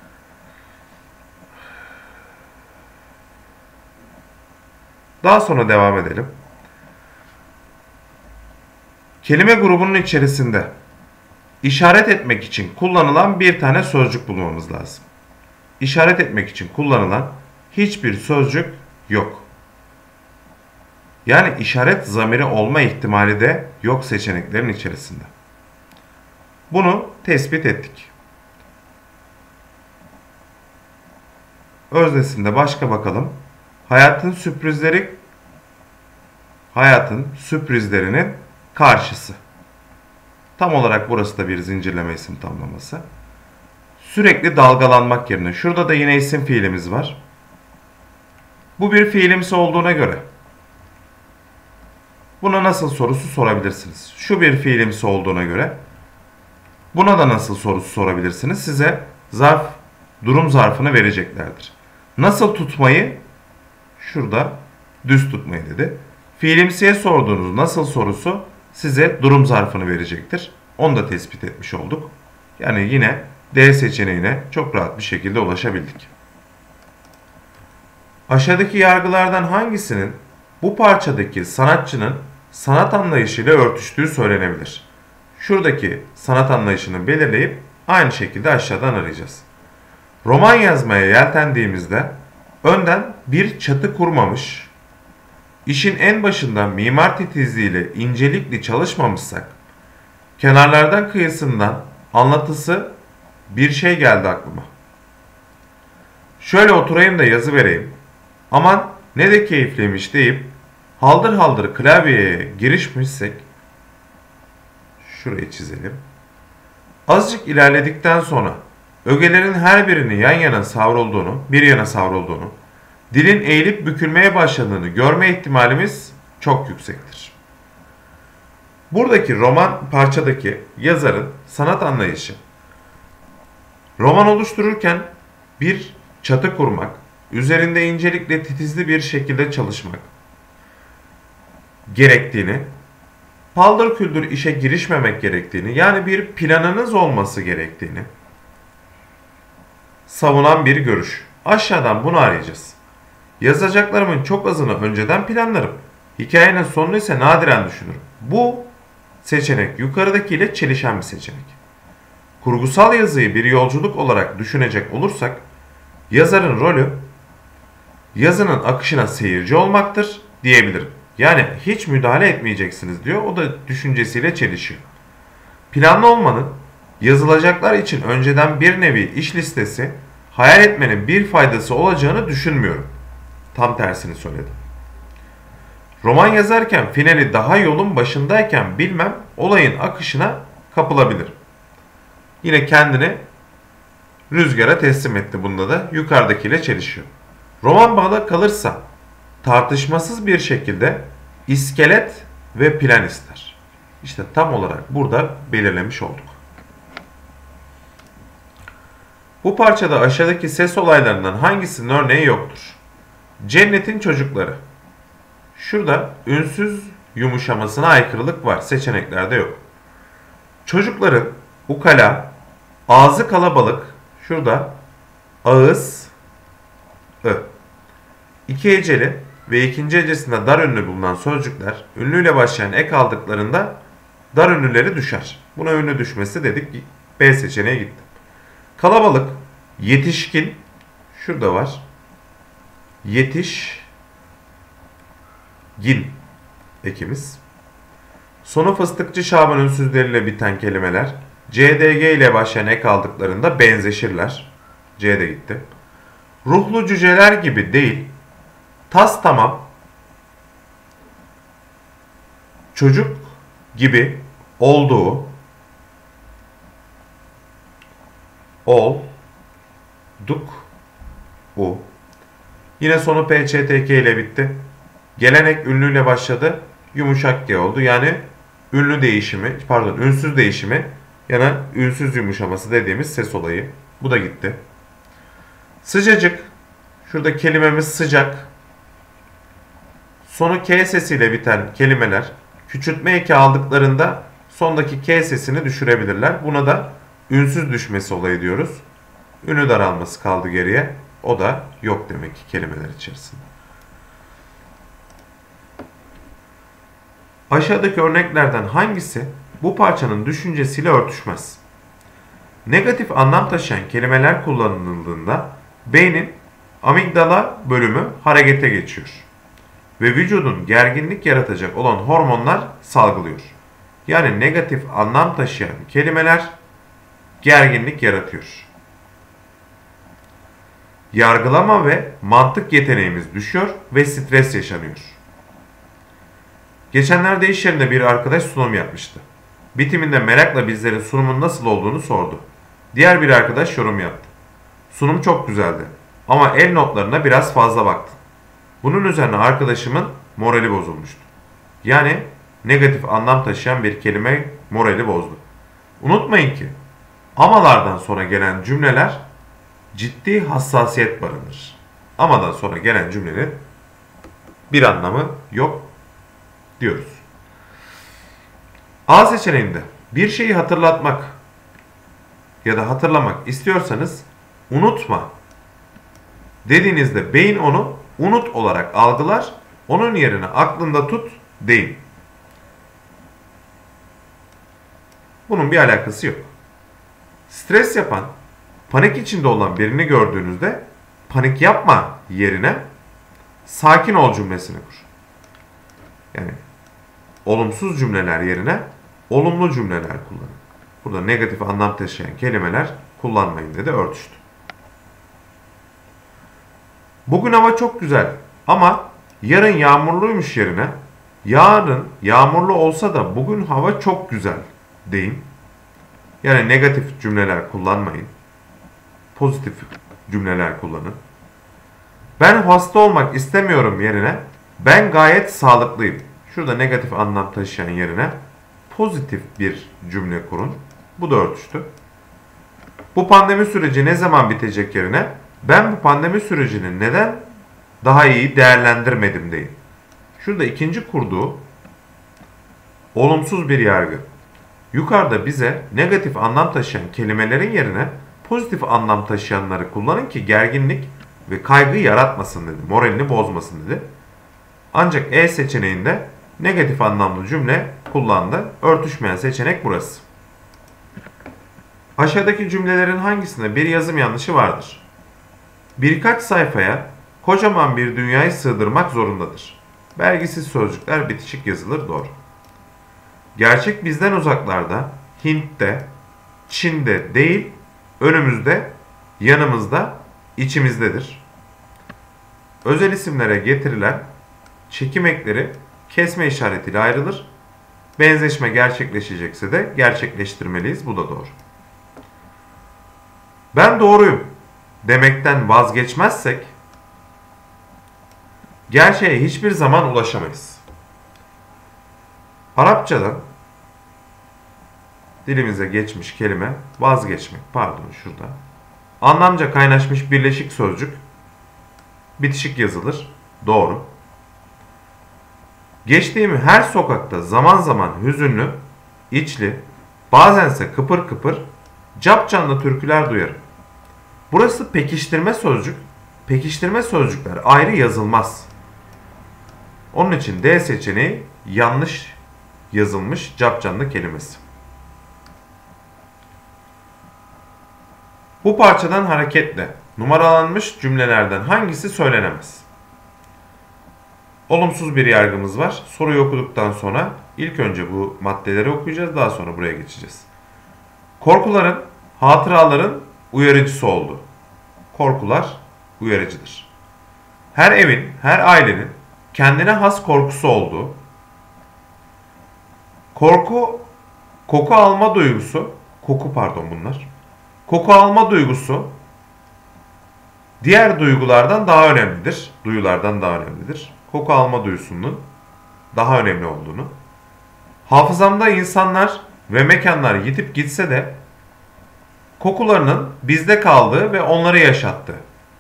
Daha sonra devam edelim. Kelime grubunun içerisinde işaret etmek için kullanılan bir tane sözcük bulmamız lazım. İşaret etmek için kullanılan hiçbir sözcük yok. Yani işaret zamiri olma ihtimali de yok seçeneklerin içerisinde. Bunu tespit ettik. Öznesinde başka bakalım. Hayatın sürprizleri, hayatın sürprizlerinin karşısı. Tam olarak burası da bir zincirleme isim tamlaması. Sürekli dalgalanmak yerine. Şurada da yine isim fiilimiz var. Bu bir fiilimsi olduğuna göre buna nasıl sorusu sorabilirsiniz. Şu bir fiilimsi olduğuna göre buna da nasıl sorusu sorabilirsiniz. Size zarf, durum zarfını vereceklerdir. Nasıl tutmayı? Şurada düz tutmayı dedi. Fiilimsiye sorduğunuz nasıl sorusu size durum zarfını verecektir. Onu da tespit etmiş olduk. Yani yine D seçeneğine çok rahat bir şekilde ulaşabildik. Aşağıdaki yargılardan hangisinin bu parçadaki sanatçının sanat anlayışıyla örtüştüğü söylenebilir? Şuradaki sanat anlayışını belirleyip aynı şekilde aşağıdan arayacağız. Roman yazmaya yeltendiğimizde önden bir çatı kurmamış, işin en başından mimar titizliğiyle incelikli çalışmamışsak, kenarlardan kıyısından anlatısı bir şey geldi aklıma. Şöyle oturayım da yazı vereyim. Aman ne de keyifliymiş deyip haldır haldır klavyeye girişmişsek, şurayı çizelim. Azıcık ilerledikten sonra ögelerin her birinin yan yana savrulduğunu, bir yana savrulduğunu, dilin eğilip bükülmeye başladığını görme ihtimalimiz çok yüksektir. Buradaki roman parçadaki yazarın sanat anlayışı, roman oluştururken bir çatı kurmak, üzerinde incelikle titizli bir şekilde çalışmak gerektiğini, paldır küldür işe girişmemek gerektiğini, yani bir planınız olması gerektiğini savunan bir görüş. Aşağıdan bunu arayacağız. Yazacaklarımın çok azını önceden planlarım. Hikayenin sonunu ise nadiren düşünürüm. Bu seçenek yukarıdakiyle çelişen bir seçenek. Kurgusal yazıyı bir yolculuk olarak düşünecek olursak, yazarın rolü yazının akışına seyirci olmaktır diyebilirim. Yani hiç müdahale etmeyeceksiniz diyor. O da düşüncesiyle çelişiyor. Planlı olmanın Yazılacaklar için önceden bir nevi iş listesi, hayal etmenin bir faydası olacağını düşünmüyorum. Tam tersini söyledim. Roman yazarken finali daha yolun başındayken bilmem olayın akışına kapılabilirim. Yine kendini rüzgara teslim etti, bunda da yukarıdakiyle çelişiyor. Roman bana kalırsa tartışmasız bir şekilde iskelet ve plan ister. İşte tam olarak burada belirlemiş olduk. Bu parçada aşağıdaki ses olaylarından hangisinin örneği yoktur? Cennetin çocukları. Şurada ünsüz yumuşamasına aykırılık var. Seçeneklerde yok. Çocukların ukala, ağzı kalabalık. Şurada ağız, ı. İki heceli ve ikinci hecesinde dar ünlü bulunan sözcükler ünlüyle başlayan ek aldıklarında dar ünlüleri düşer. Buna ünlü düşmesi dedik. B seçeneğe gitti. Kalabalık, yetişkin, şurada var. Yetiş, gin ekimiz. Sonu fıstıkçı Şaban ünsüzleriyle biten kelimeler C D G ile başlayan ek aldıklarında benzeşirler. C de gitti. Ruhlu cüceler gibi değil, tas tamam, çocuk gibi olduğu, ol, duk, u. Yine sonu P Ç T K ile bitti. Gelenek ünlüyle başladı. Yumuşak G oldu. Yani ünlü değişimi, pardon ünsüz değişimi yani ünsüz yumuşaması dediğimiz ses olayı. Bu da gitti. Sıcacık. Şurada kelimemiz sıcak. Sonu K sesiyle biten kelimeler küçültme eki aldıklarında sondaki K sesini düşürebilirler. Buna da ünsüz düşmesi olayı diyoruz. Ünü daralması kaldı geriye. O da yok demek ki kelimeler içerisinde. Aşağıdaki örneklerden hangisi bu parçanın düşüncesiyle örtüşmez? Negatif anlam taşıyan kelimeler kullanıldığında beynin amigdala bölümü harekete geçiyor ve vücudun gerginlik yaratacak olan hormonlar salgılıyor. Yani negatif anlam taşıyan kelimeler gerginlik yaratıyor. Yargılama ve mantık yeteneğimiz düşüyor ve stres yaşanıyor. Geçenlerde iş yerinde bir arkadaş sunum yapmıştı. Bitiminde merakla bizlere sunumun nasıl olduğunu sordu. Diğer bir arkadaş yorum yaptı. Sunum çok güzeldi ama el notlarına biraz fazla baktım. Bunun üzerine arkadaşımın morali bozulmuştu. Yani negatif anlam taşıyan bir kelime morali bozdu. Unutmayın ki amalardan sonra gelen cümleler ciddi hassasiyet barındırır. Amadan sonra gelen cümlenin bir anlamı yok diyoruz. A seçeneğinde bir şeyi hatırlatmak ya da hatırlamak istiyorsanız unutma dediğinizde beyin onu unut olarak algılar, onun yerine aklında tut deyin. Bunun bir alakası yok. Stres yapan, panik içinde olan birini gördüğünüzde panik yapma yerine sakin ol cümlesini kur. Yani olumsuz cümleler yerine olumlu cümleler kullanın. Burada negatif anlam taşıyan kelimeler kullanmayın dedi, örtüştü. Bugün hava çok güzel ama yarın yağmurluymuş yerine yarın yağmurlu olsa da bugün hava çok güzel deyin. Yani negatif cümleler kullanmayın. Pozitif cümleler kullanın. Ben hasta olmak istemiyorum yerine ben gayet sağlıklıyım. Şurada negatif anlam taşıyan yerine pozitif bir cümle kurun. Bu da örtüştü. Bu pandemi süreci ne zaman bitecek yerine ben bu pandemi sürecini neden daha iyi değerlendirmedim deyin. Şurada ikinci kurduğu olumsuz bir yargı. Yukarıda bize negatif anlam taşıyan kelimelerin yerine pozitif anlam taşıyanları kullanın ki gerginlik ve kaygı yaratmasın dedi. Moralini bozmasın dedi. Ancak E seçeneğinde negatif anlamlı cümle kullandı. Örtüşmeyen seçenek burası. Aşağıdaki cümlelerin hangisinde bir yazım yanlışı vardır? Birkaç sayfaya kocaman bir dünyayı sığdırmak zorundadır. Belgisiz sözcükler bitişik yazılır, doğru. Gerçek bizden uzaklarda, Hint'te Çin'de değil, önümüzde, yanımızda, içimizdedir. Özel isimlere getirilen çekim ekleri kesme işaretiyle ayrılır. Benzeşme gerçekleşecekse de gerçekleştirmeliyiz. Bu da doğru. Ben doğruyum demekten vazgeçmezsek gerçeğe hiçbir zaman ulaşamayız. Arapçadan dilimize geçmiş kelime vazgeçmek, pardon şurada. Anlamca kaynaşmış birleşik sözcük bitişik yazılır. Doğru. Geçtiğim her sokakta zaman zaman hüzünlü, içli, bazense kıpır kıpır, capcanlı türküler duyarım. Burası pekiştirme sözcük. Pekiştirme sözcükler ayrı yazılmaz. Onun için D seçeneği yanlış yazılmış capcanlı kelimesi. Bu parçadan hareketle numaralanmış cümlelerden hangisi söylenemez? Olumsuz bir yargımız var. Soruyu okuduktan sonra ilk önce bu maddeleri okuyacağız. Daha sonra buraya geçeceğiz. Korkuların, hatıraların uyarıcısı oldu. Korkular uyarıcıdır. Her evin, her ailenin kendine has korkusu olduğu. Korku, koku alma duygusu, koku pardon bunlar. Koku alma duygusu diğer duygulardan daha önemlidir. Duyulardan daha önemlidir. Koku alma duyusunun daha önemli olduğunu. Hafızamda insanlar ve mekanlar yitip gitse de kokularının bizde kaldığı ve onları yaşattığı.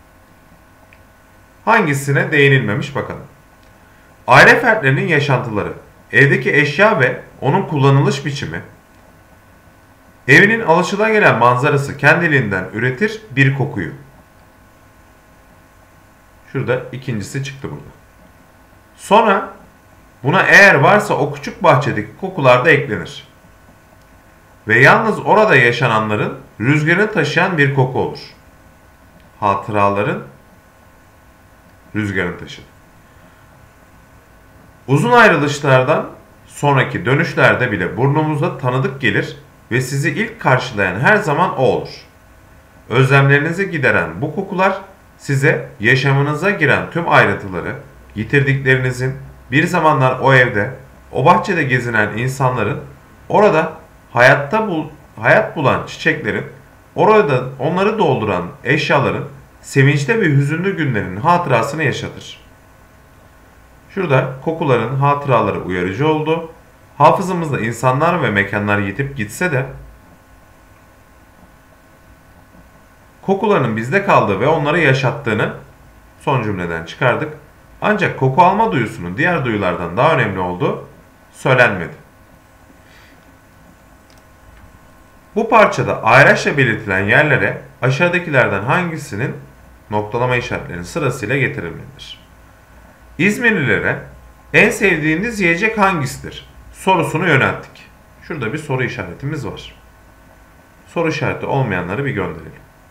Hangisine değinilmemiş bakalım. Aile fertlerinin yaşantıları, evdeki eşya ve onun kullanılış biçimi, evinin alışılagelen manzarası kendiliğinden üretir bir kokuyu. Şurada ikincisi çıktı burada. Sonra buna eğer varsa o küçük bahçedeki kokular da eklenir. Ve yalnız orada yaşananların rüzgarını taşıyan bir koku olur. Hatıraların rüzgarını taşır. Uzun ayrılışlardan sonraki dönüşlerde bile burnumuza tanıdık gelir ve sizi ilk karşılayan her zaman o olur. Özlemlerinizi gideren bu kokular size yaşamınıza giren tüm ayrıntıları, yitirdiklerinizin, bir zamanlar o evde, o bahçede gezinen insanların, orada hayatta bul, hayat bulan çiçeklerin, orada onları dolduran eşyaların, sevinçli ve hüzünlü günlerin hatırasını yaşatır. Şurada kokuların hatıraları uyarıcı oldu. Hafızamızda insanlar ve mekanlar yitip gitse de kokuların bizde kaldığı ve onları yaşattığını son cümleden çıkardık. Ancak koku alma duyusunun diğer duyulardan daha önemli olduğu söylenmedi. Bu parçada ayraçla belirtilen yerlere aşağıdakilerden hangisinin noktalama işaretlerinin sırasıyla getirilmelidir? İzmirlilere en sevdiğiniz yiyecek hangisidir sorusunu yönelttik. Şurada bir soru işaretimiz var. Soru işareti olmayanları bir gönderelim.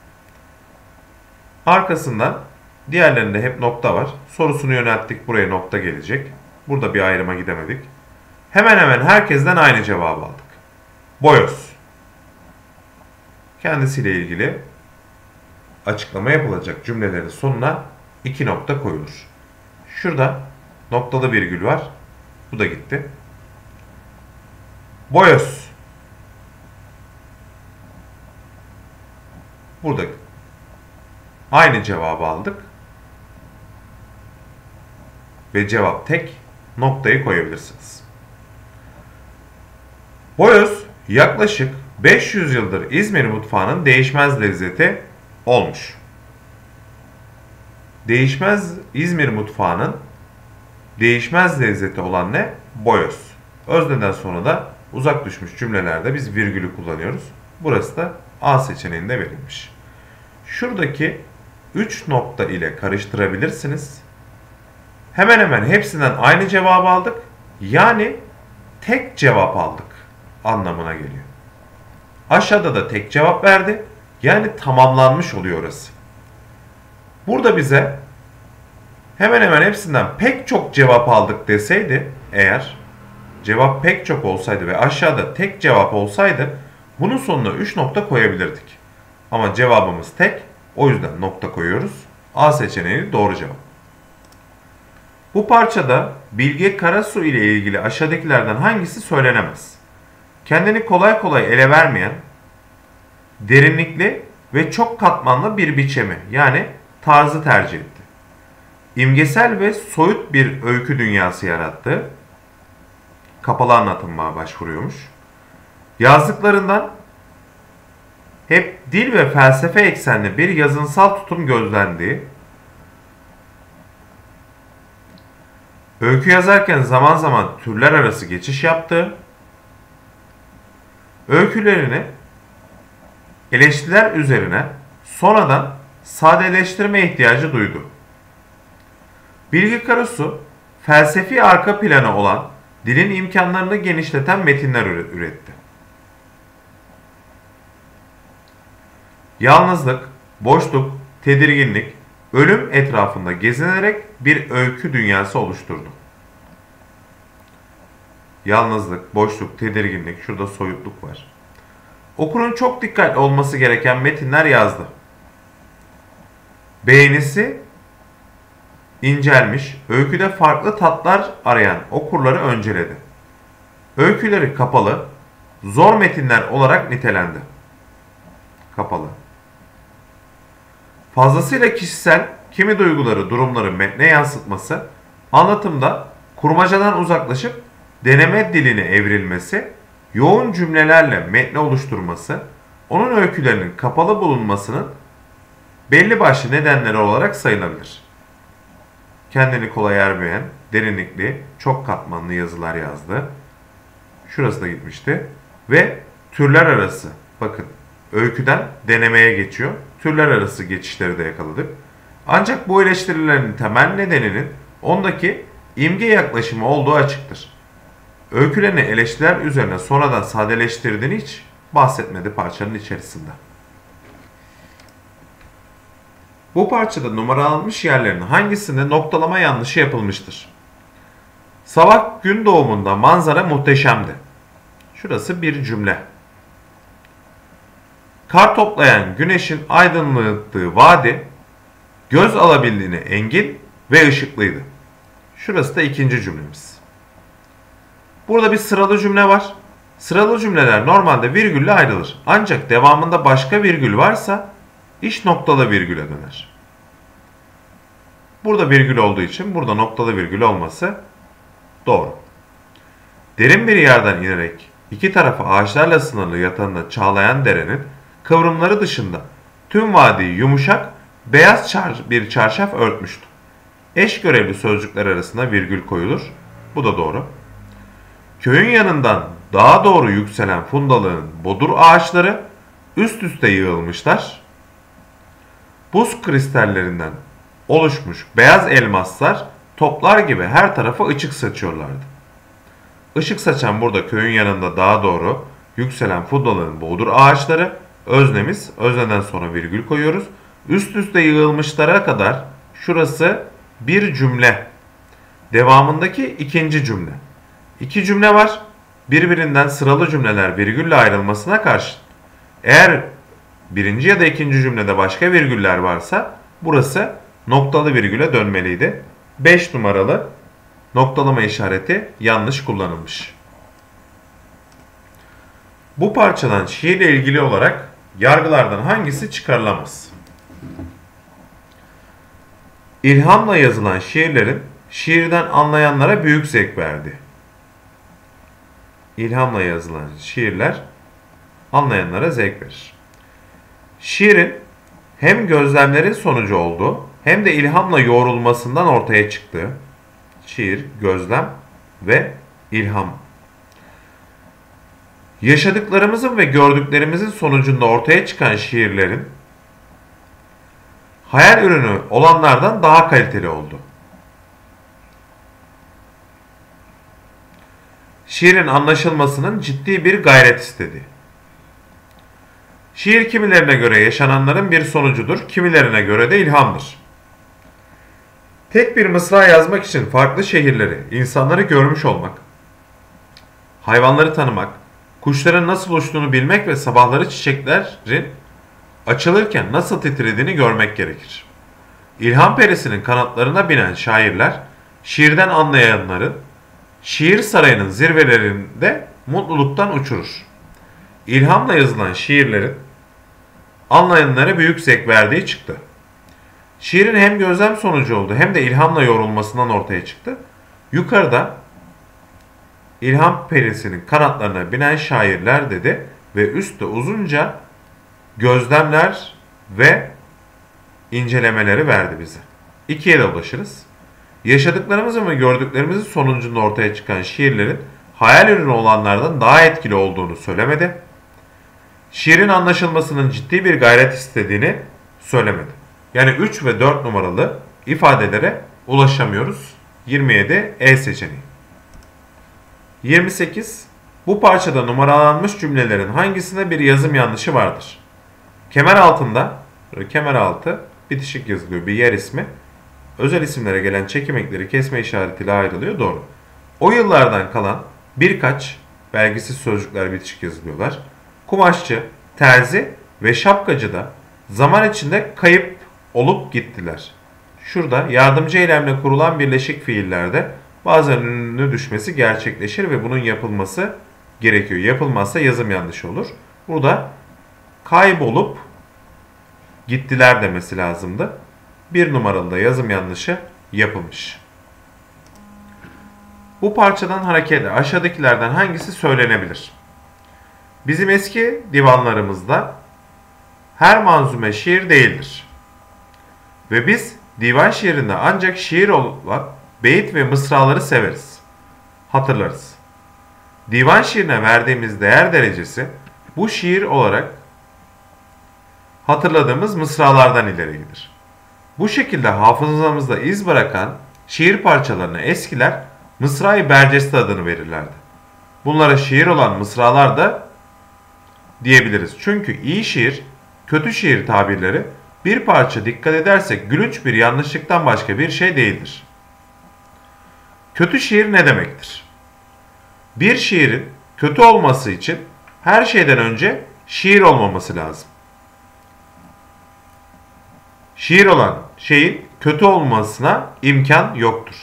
Arkasından diğerlerinde hep nokta var. Sorusunu yönelttik, buraya nokta gelecek. Burada bir ayrıma gidemedik. Hemen hemen herkesten aynı cevabı aldık. Boyoz. Kendisiyle ilgili açıklama yapılacak cümlelerin sonuna iki nokta koyulur. Şurada noktalı virgül var. Bu da gitti. Boyoz. Burada aynı cevabı aldık. Ve cevap tek. Noktayı koyabilirsiniz. Boyoz yaklaşık beş yüz yıldır İzmir mutfağının değişmez lezzeti olmuş. Değişmez İzmir mutfağının değişmez lezzeti olan ne? Boyoz. Özneden sonra da uzak düşmüş cümlelerde biz virgülü kullanıyoruz. Burası da A seçeneğinde verilmiş. Şuradaki üç nokta ile karıştırabilirsiniz. Hemen hemen hepsinden aynı cevabı aldık. Yani tek cevap aldık anlamına geliyor. Aşağıda da tek cevap verdi. Yani tamamlanmış oluyor orası. Burada bize hemen hemen hepsinden pek çok cevap aldık deseydi eğer, cevap pek çok olsaydı ve aşağıda tek cevap olsaydı, Bunun sonuna üç nokta koyabilirdik. Ama cevabımız tek. O yüzden nokta koyuyoruz. A seçeneği doğru cevap. Bu parçada Bilge Karasu ile ilgili aşağıdakilerden hangisi söylenemez? Kendini kolay kolay ele vermeyen, derinlikli ve çok katmanlı bir biçimi yani tarzı tercih etti. İmgesel ve soyut bir öykü dünyası yarattı. Kapalı anlatımına başvuruyormuş. Yazdıklarından hep dil ve felsefe eksenli bir yazınsal tutum gözlendiği, öykü yazarken zaman zaman türler arası geçiş yaptığı, öykülerini eleştiriler üzerine sonradan sadeleştirme ihtiyacı duydu. Bilge Karasu, felsefi arka planı olan dilin imkanlarını genişleten metinler üretti. Yalnızlık, boşluk, tedirginlik, ölüm etrafında gezinerek bir öykü dünyası oluşturdu. Yalnızlık, boşluk, tedirginlik, şurada soyutluk var. Okurun çok dikkatli olması gereken metinler yazdı. Beğenisi incelmiş, öyküde farklı tatlar arayan okurları önceledi. Öyküleri kapalı, zor metinler olarak nitelendi. Kapalı. Fazlasıyla kişisel, kimi duyguları, durumları metne yansıtması, anlatımda kurmacadan uzaklaşıp deneme diline evrilmesi, yoğun cümlelerle metne oluşturması, onun öykülerinin kapalı bulunmasının belli başlı nedenleri olarak sayılabilir. Kendini kolay ermeyen, derinlikli, çok katmanlı yazılar yazdı. Şurası da gitmişti. Ve türler arası, bakın öyküden denemeye geçiyor. Türler arası geçişleri de yakaladık. Ancak bu eleştirilerin temel nedeninin ondaki imge yaklaşımı olduğu açıktır. Öykülerini eleştiriler üzerine sonradan sadeleştirdiğini hiç bahsetmedi parçanın içerisinde. Bu parçada numaralanmış yerlerin hangisinde noktalama yanlışı yapılmıştır? Sabah gün doğumunda manzara muhteşemdi. Şurası bir cümle. Kar toplayan güneşin aydınlattığı vadi, göz alabildiğine engin ve ışıklıydı. Şurası da ikinci cümlemiz. Burada bir sıralı cümle var. Sıralı cümleler normalde virgülle ayrılır. Ancak devamında başka virgül varsa iş noktalı virgüle döner. Burada virgül olduğu için burada noktalı virgül olması doğru. Derin bir yerden inerek iki tarafı ağaçlarla sınırlı yatağında çağlayan derenin kıvrımları dışında tüm vadiyi yumuşak, beyaz çar bir çarşaf örtmüştü. Eş görevli sözcükler arasında virgül koyulur. Bu da doğru. Köyün yanından dağa doğru yükselen fundalığın bodur ağaçları üst üste yığılmışlar. Buz kristallerinden oluşmuş beyaz elmaslar toplar gibi her tarafa ışık saçıyorlardı. Işık saçan burada köyün yanında dağa doğru yükselen fundalığın bodur ağaçları, öznemiz, özneden sonra virgül koyuyoruz. Üst üste yığılmışlara kadar şurası bir cümle. Devamındaki ikinci cümle. İki cümle var. Birbirinden sıralı cümleler virgülle ayrılmasına karşı. Eğer birinci ya da ikinci cümlede başka virgüller varsa burası noktalı virgüle dönmeliydi. beş numaralı noktalama işareti yanlış kullanılmış. Bu parçadan şiirle ilgili olarak yargılardan hangisi çıkarılamaz? İlhamla yazılan şiirlerin şiirden anlayanlara büyük zevk verdi. İlhamla yazılan şiirler anlayanlara zevk verir. Şiirin hem gözlemlerin sonucu olduğu hem de ilhamla yoğrulmasından ortaya çıktığı şiir, gözlem ve ilham. Yaşadıklarımızın ve gördüklerimizin sonucunda ortaya çıkan şiirlerin hayal ürünü olanlardan daha kaliteli oldu. Şiirin anlaşılmasının ciddi bir gayret istedi. Şiir kimilerine göre yaşananların bir sonucudur, kimilerine göre de ilhamdır. Tek bir mısra yazmak için farklı şehirleri, insanları görmüş olmak, hayvanları tanımak, Kuşların nasıl uçtuğunu bilmek ve sabahları çiçeklerin açılırken nasıl titrediğini görmek gerekir. İlham perisinin kanatlarına binen şairler, şiirden anlayanların şiir sarayının zirvelerinde mutluluktan uçurur. İlhamla yazılan şiirlerin anlayanlara büyük zevk verdiği çıktı. Şiirin hem gözlem sonucu oldu hem de ilhamla yorulmasından ortaya çıktı. Yukarıda İlham perisinin kanatlarına binen şairler dedi ve üstte uzunca gözlemler ve incelemeleri verdi bize. İkiye de ulaşırız. Yaşadıklarımızın ve gördüklerimizin sonucunda ortaya çıkan şiirlerin hayal ürünü olanlardan daha etkili olduğunu söylemedi. Şiirin anlaşılmasının ciddi bir gayret istediğini söylemedi. Yani üç ve dört numaralı ifadelere ulaşamıyoruz. yirmi yedi E seçeneği. yirmi sekiz. Bu parçada numaralanmış cümlelerin hangisinde bir yazım yanlışı vardır? Kemer altında, kemer altı bitişik yazılıyor bir yer ismi. Özel isimlere gelen çekim ekleri kesme işaretiyle ayrılıyor. Doğru. O yıllardan kalan birkaç belgisiz sözcükler bitişik yazılıyorlar. Kumaşçı, terzi ve şapkacı da zaman içinde kayıp olup gittiler. Şurada yardımcı eylemle kurulan birleşik fiillerde bazen ünlü düşmesi gerçekleşir ve bunun yapılması gerekiyor. Yapılmazsa yazım yanlışı olur. Burada kaybolup gittiler demesi lazımdı. Bir numaralı da yazım yanlışı yapılmış. Bu parçadan hareketle aşağıdakilerden hangisi söylenebilir? Bizim eski divanlarımızda her manzume şiir değildir. Ve biz divan şiirinde ancak şiir olan beyit ve mısraları severiz. Hatırlarız. Divan şiirine verdiğimiz değer derecesi bu şiir olarak hatırladığımız mısralardan ileridir. Bu şekilde hafızamızda iz bırakan şiir parçalarına eskiler Mısra-i Berceste adını verirlerdi. Bunlara şiir olan mısralar da diyebiliriz. Çünkü iyi şiir, kötü şiir tabirleri bir parça dikkat edersek gülünç bir yanlışlıktan başka bir şey değildir. Kötü şiir ne demektir? Bir şiirin kötü olması için her şeyden önce şiir olmaması lazım. Şiir olan şeyin kötü olmasına imkan yoktur.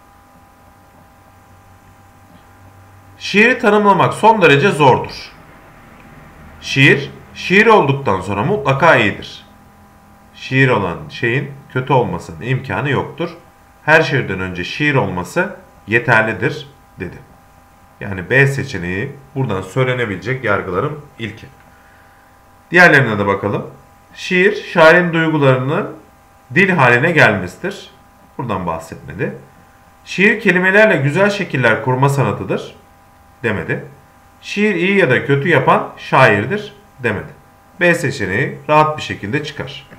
Şiiri tanımlamak son derece zordur. Şiir, şiir olduktan sonra mutlaka iyidir. Şiir olan şeyin kötü olmasının imkanı yoktur. Her şeyden önce şiir olması yeterlidir dedi. Yani B seçeneği buradan söylenebilecek yargıların ilki. Diğerlerine de bakalım. Şiir, şairin duygularının dil haline gelmesidir. Buradan bahsetmedi. Şiir kelimelerle güzel şekiller kurma sanatıdır demedi. Şiir iyi ya da kötü yapan şairdir demedi. B seçeneği rahat bir şekilde çıkar.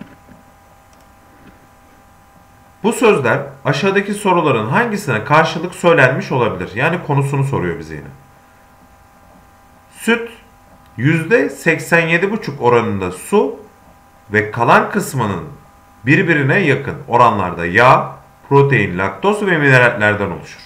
Bu sözler aşağıdaki soruların hangisine karşılık söylenmiş olabilir? Yani konusunu soruyor bize yine. Süt yüzde seksen yedi buçuk oranında su ve kalan kısmının birbirine yakın oranlarda yağ, protein, laktoz ve minerallerden oluşur.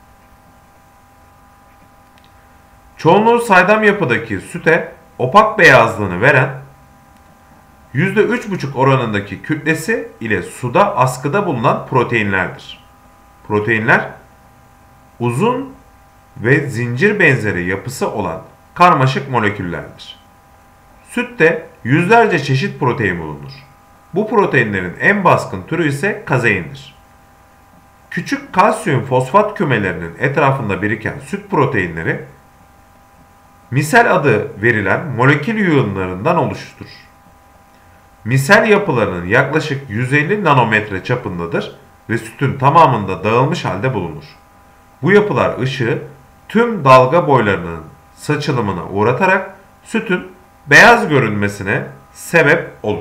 Çoğunluğu saydam yapıdaki süte opak beyazlığını veren yüzde üç buçuk oranındaki kütlesi ile suda askıda bulunan proteinlerdir. Proteinler uzun ve zincir benzeri yapısı olan karmaşık moleküllerdir. Sütte yüzlerce çeşit protein bulunur. Bu proteinlerin en baskın türü ise kazeindir. Küçük kalsiyum fosfat kümelerinin etrafında biriken süt proteinleri misel adı verilen molekül yığınlarından oluştur. Misel yapılarının yaklaşık yüz elli nanometre çapındadır ve sütün tamamında dağılmış halde bulunur. Bu yapılar ışığı tüm dalga boylarının saçılımına uğratarak sütün beyaz görünmesine sebep olur.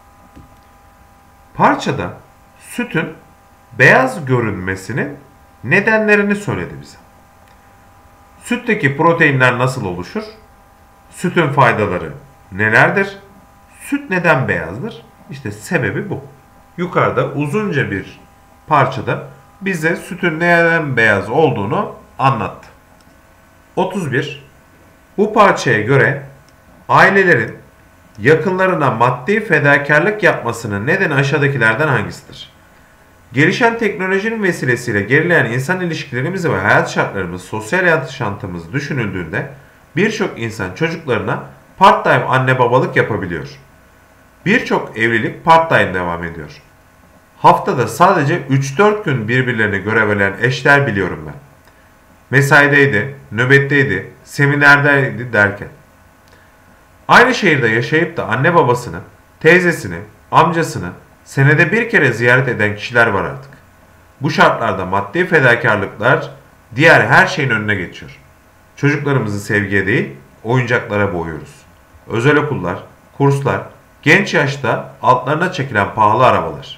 Parçada sütün beyaz görünmesinin nedenlerini söyledi bize. Sütteki proteinler nasıl oluşur? Sütün faydaları nelerdir? Süt neden beyazdır? İşte sebebi bu. Yukarıda uzunca bir parçada bize sütün neden beyaz olduğunu anlattı. otuz bir. Bu parçaya göre ailelerin yakınlarına maddi fedakarlık yapmasının nedeni aşağıdakilerden hangisidir? Gelişen teknolojinin vesilesiyle gerileyen insan ilişkilerimiz ve hayat şartlarımız, sosyal yaşantımız düşünüldüğünde birçok insan çocuklarına part-time anne babalık yapabiliyor. Birçok evlilik part-time devam ediyor. Haftada sadece üç dört gün birbirlerini görebilen eşler biliyorum ben. Mesaideydi, nöbetteydi, seminerdeydi derken. Aynı şehirde yaşayıp da anne babasını, teyzesini, amcasını senede bir kere ziyaret eden kişiler var artık. Bu şartlarda maddi fedakarlıklar diğer her şeyin önüne geçiyor. Çocuklarımızı sevgiye değil, oyuncaklara boğuyoruz. Özel okullar, kurslar, genç yaşta altlarına çekilen pahalı arabalar.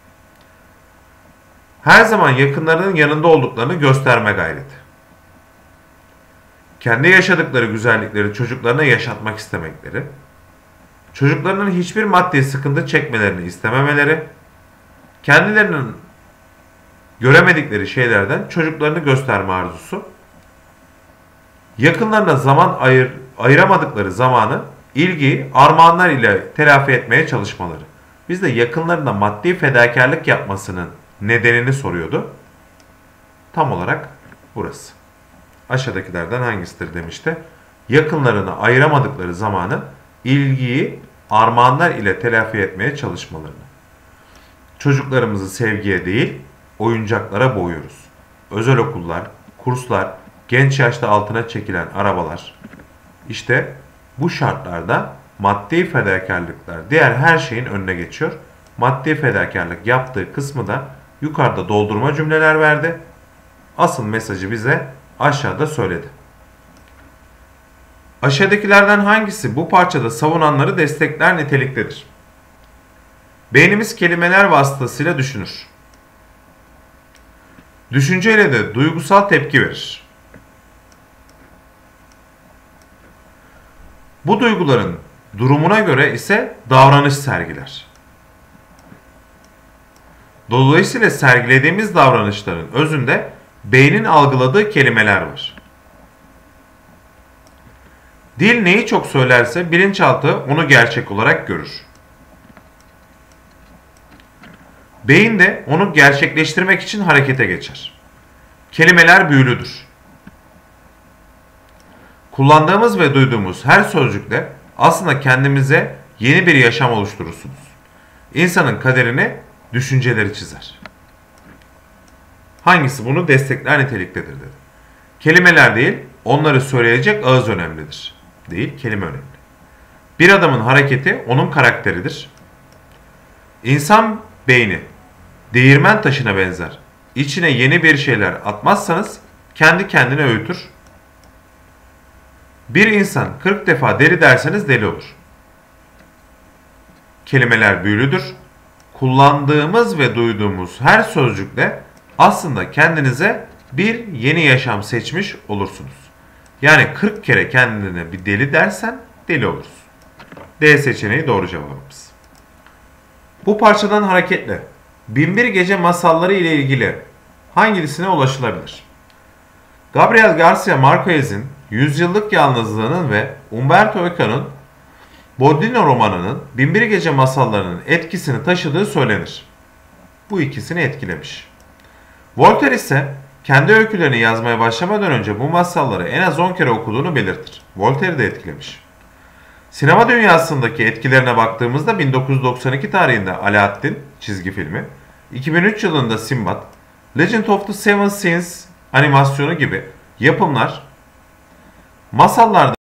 Her zaman yakınlarının yanında olduklarını gösterme gayreti. Kendi yaşadıkları güzellikleri çocuklarına yaşatmak istemekleri, çocuklarının hiçbir maddi sıkıntı çekmelerini istememeleri, kendilerinin göremedikleri şeylerden çocuklarını gösterme arzusu, yakınlarına zaman ayır, ayıramadıkları zamanı ilgi, armağanlar ile telafi etmeye çalışmaları. Biz de yakınlarına maddi fedakarlık yapmasının nedenini soruyordu. Tam olarak burası. Aşağıdakilerden hangisidir demişti. Yakınlarına ayıramadıkları zamanı ilgiyi armağanlar ile telafi etmeye çalışmalarını. Çocuklarımızı sevgiye değil, oyuncaklara boğuyoruz. Özel okullar, kurslar, genç yaşta altına çekilen arabalar. İşte bu şartlarda maddi fedakarlıklar diğer her şeyin önüne geçiyor. Maddi fedakarlık yaptığı kısmı da yukarıda doldurma cümleler verdi. Asıl mesajı bize aşağıda söyledi. Aşağıdakilerden hangisi bu parçada savunanları destekler niteliktedir? Beynimiz kelimeler vasıtasıyla düşünür. Düşünceyle de duygusal tepki verir. Bu duyguların durumuna göre ise davranış sergiler. Dolayısıyla sergilediğimiz davranışların özünde beynin algıladığı kelimeler var. Dil neyi çok söylerse bilinçaltı onu gerçek olarak görür. Beyin de onu gerçekleştirmek için harekete geçer. Kelimeler büyülüdür. Kullandığımız ve duyduğumuz her sözcükle aslında kendimize yeni bir yaşam oluşturursunuz. İnsanın kaderini düşünceleri çizer. Hangisi bunu destekler niteliktedir dedi. Kelimeler değil, onları söyleyecek ağız önemlidir. Değil, kelime önemli. Bir adamın hareketi onun karakteridir. İnsan beyni değirmen taşına benzer. İçine yeni bir şeyler atmazsanız kendi kendine öğütür. Bir insan kırk defa deli derseniz deli olur. Kelimeler büyülüdür. Kullandığımız ve duyduğumuz her sözcükle aslında kendinize bir yeni yaşam seçmiş olursunuz. Yani kırk kere kendine bir deli dersen deli olursun. D seçeneği doğru cevabımız. Bu parçadan hareketle Binbir Gece masalları ile ilgili hangisine ulaşılabilir? Gabriel Garcia Marquez'in Yüzyıllık Yalnızlığının ve Umberto Eco'nun Bodino romanının Binbir Gece masallarının etkisini taşıdığı söylenir. Bu ikisini etkilemiş. Voltaire ise kendi öykülerini yazmaya başlamadan önce bu masalları en az on kere okuduğunu belirtir. Voltaire de etkilemiş. Sinema dünyasındaki etkilerine baktığımızda bin dokuz yüz doksan iki tarihinde Aladdin çizgi filmi, iki bin üç yılında Sinbad, Legend of the Seven Sins animasyonu gibi yapımlar masallarda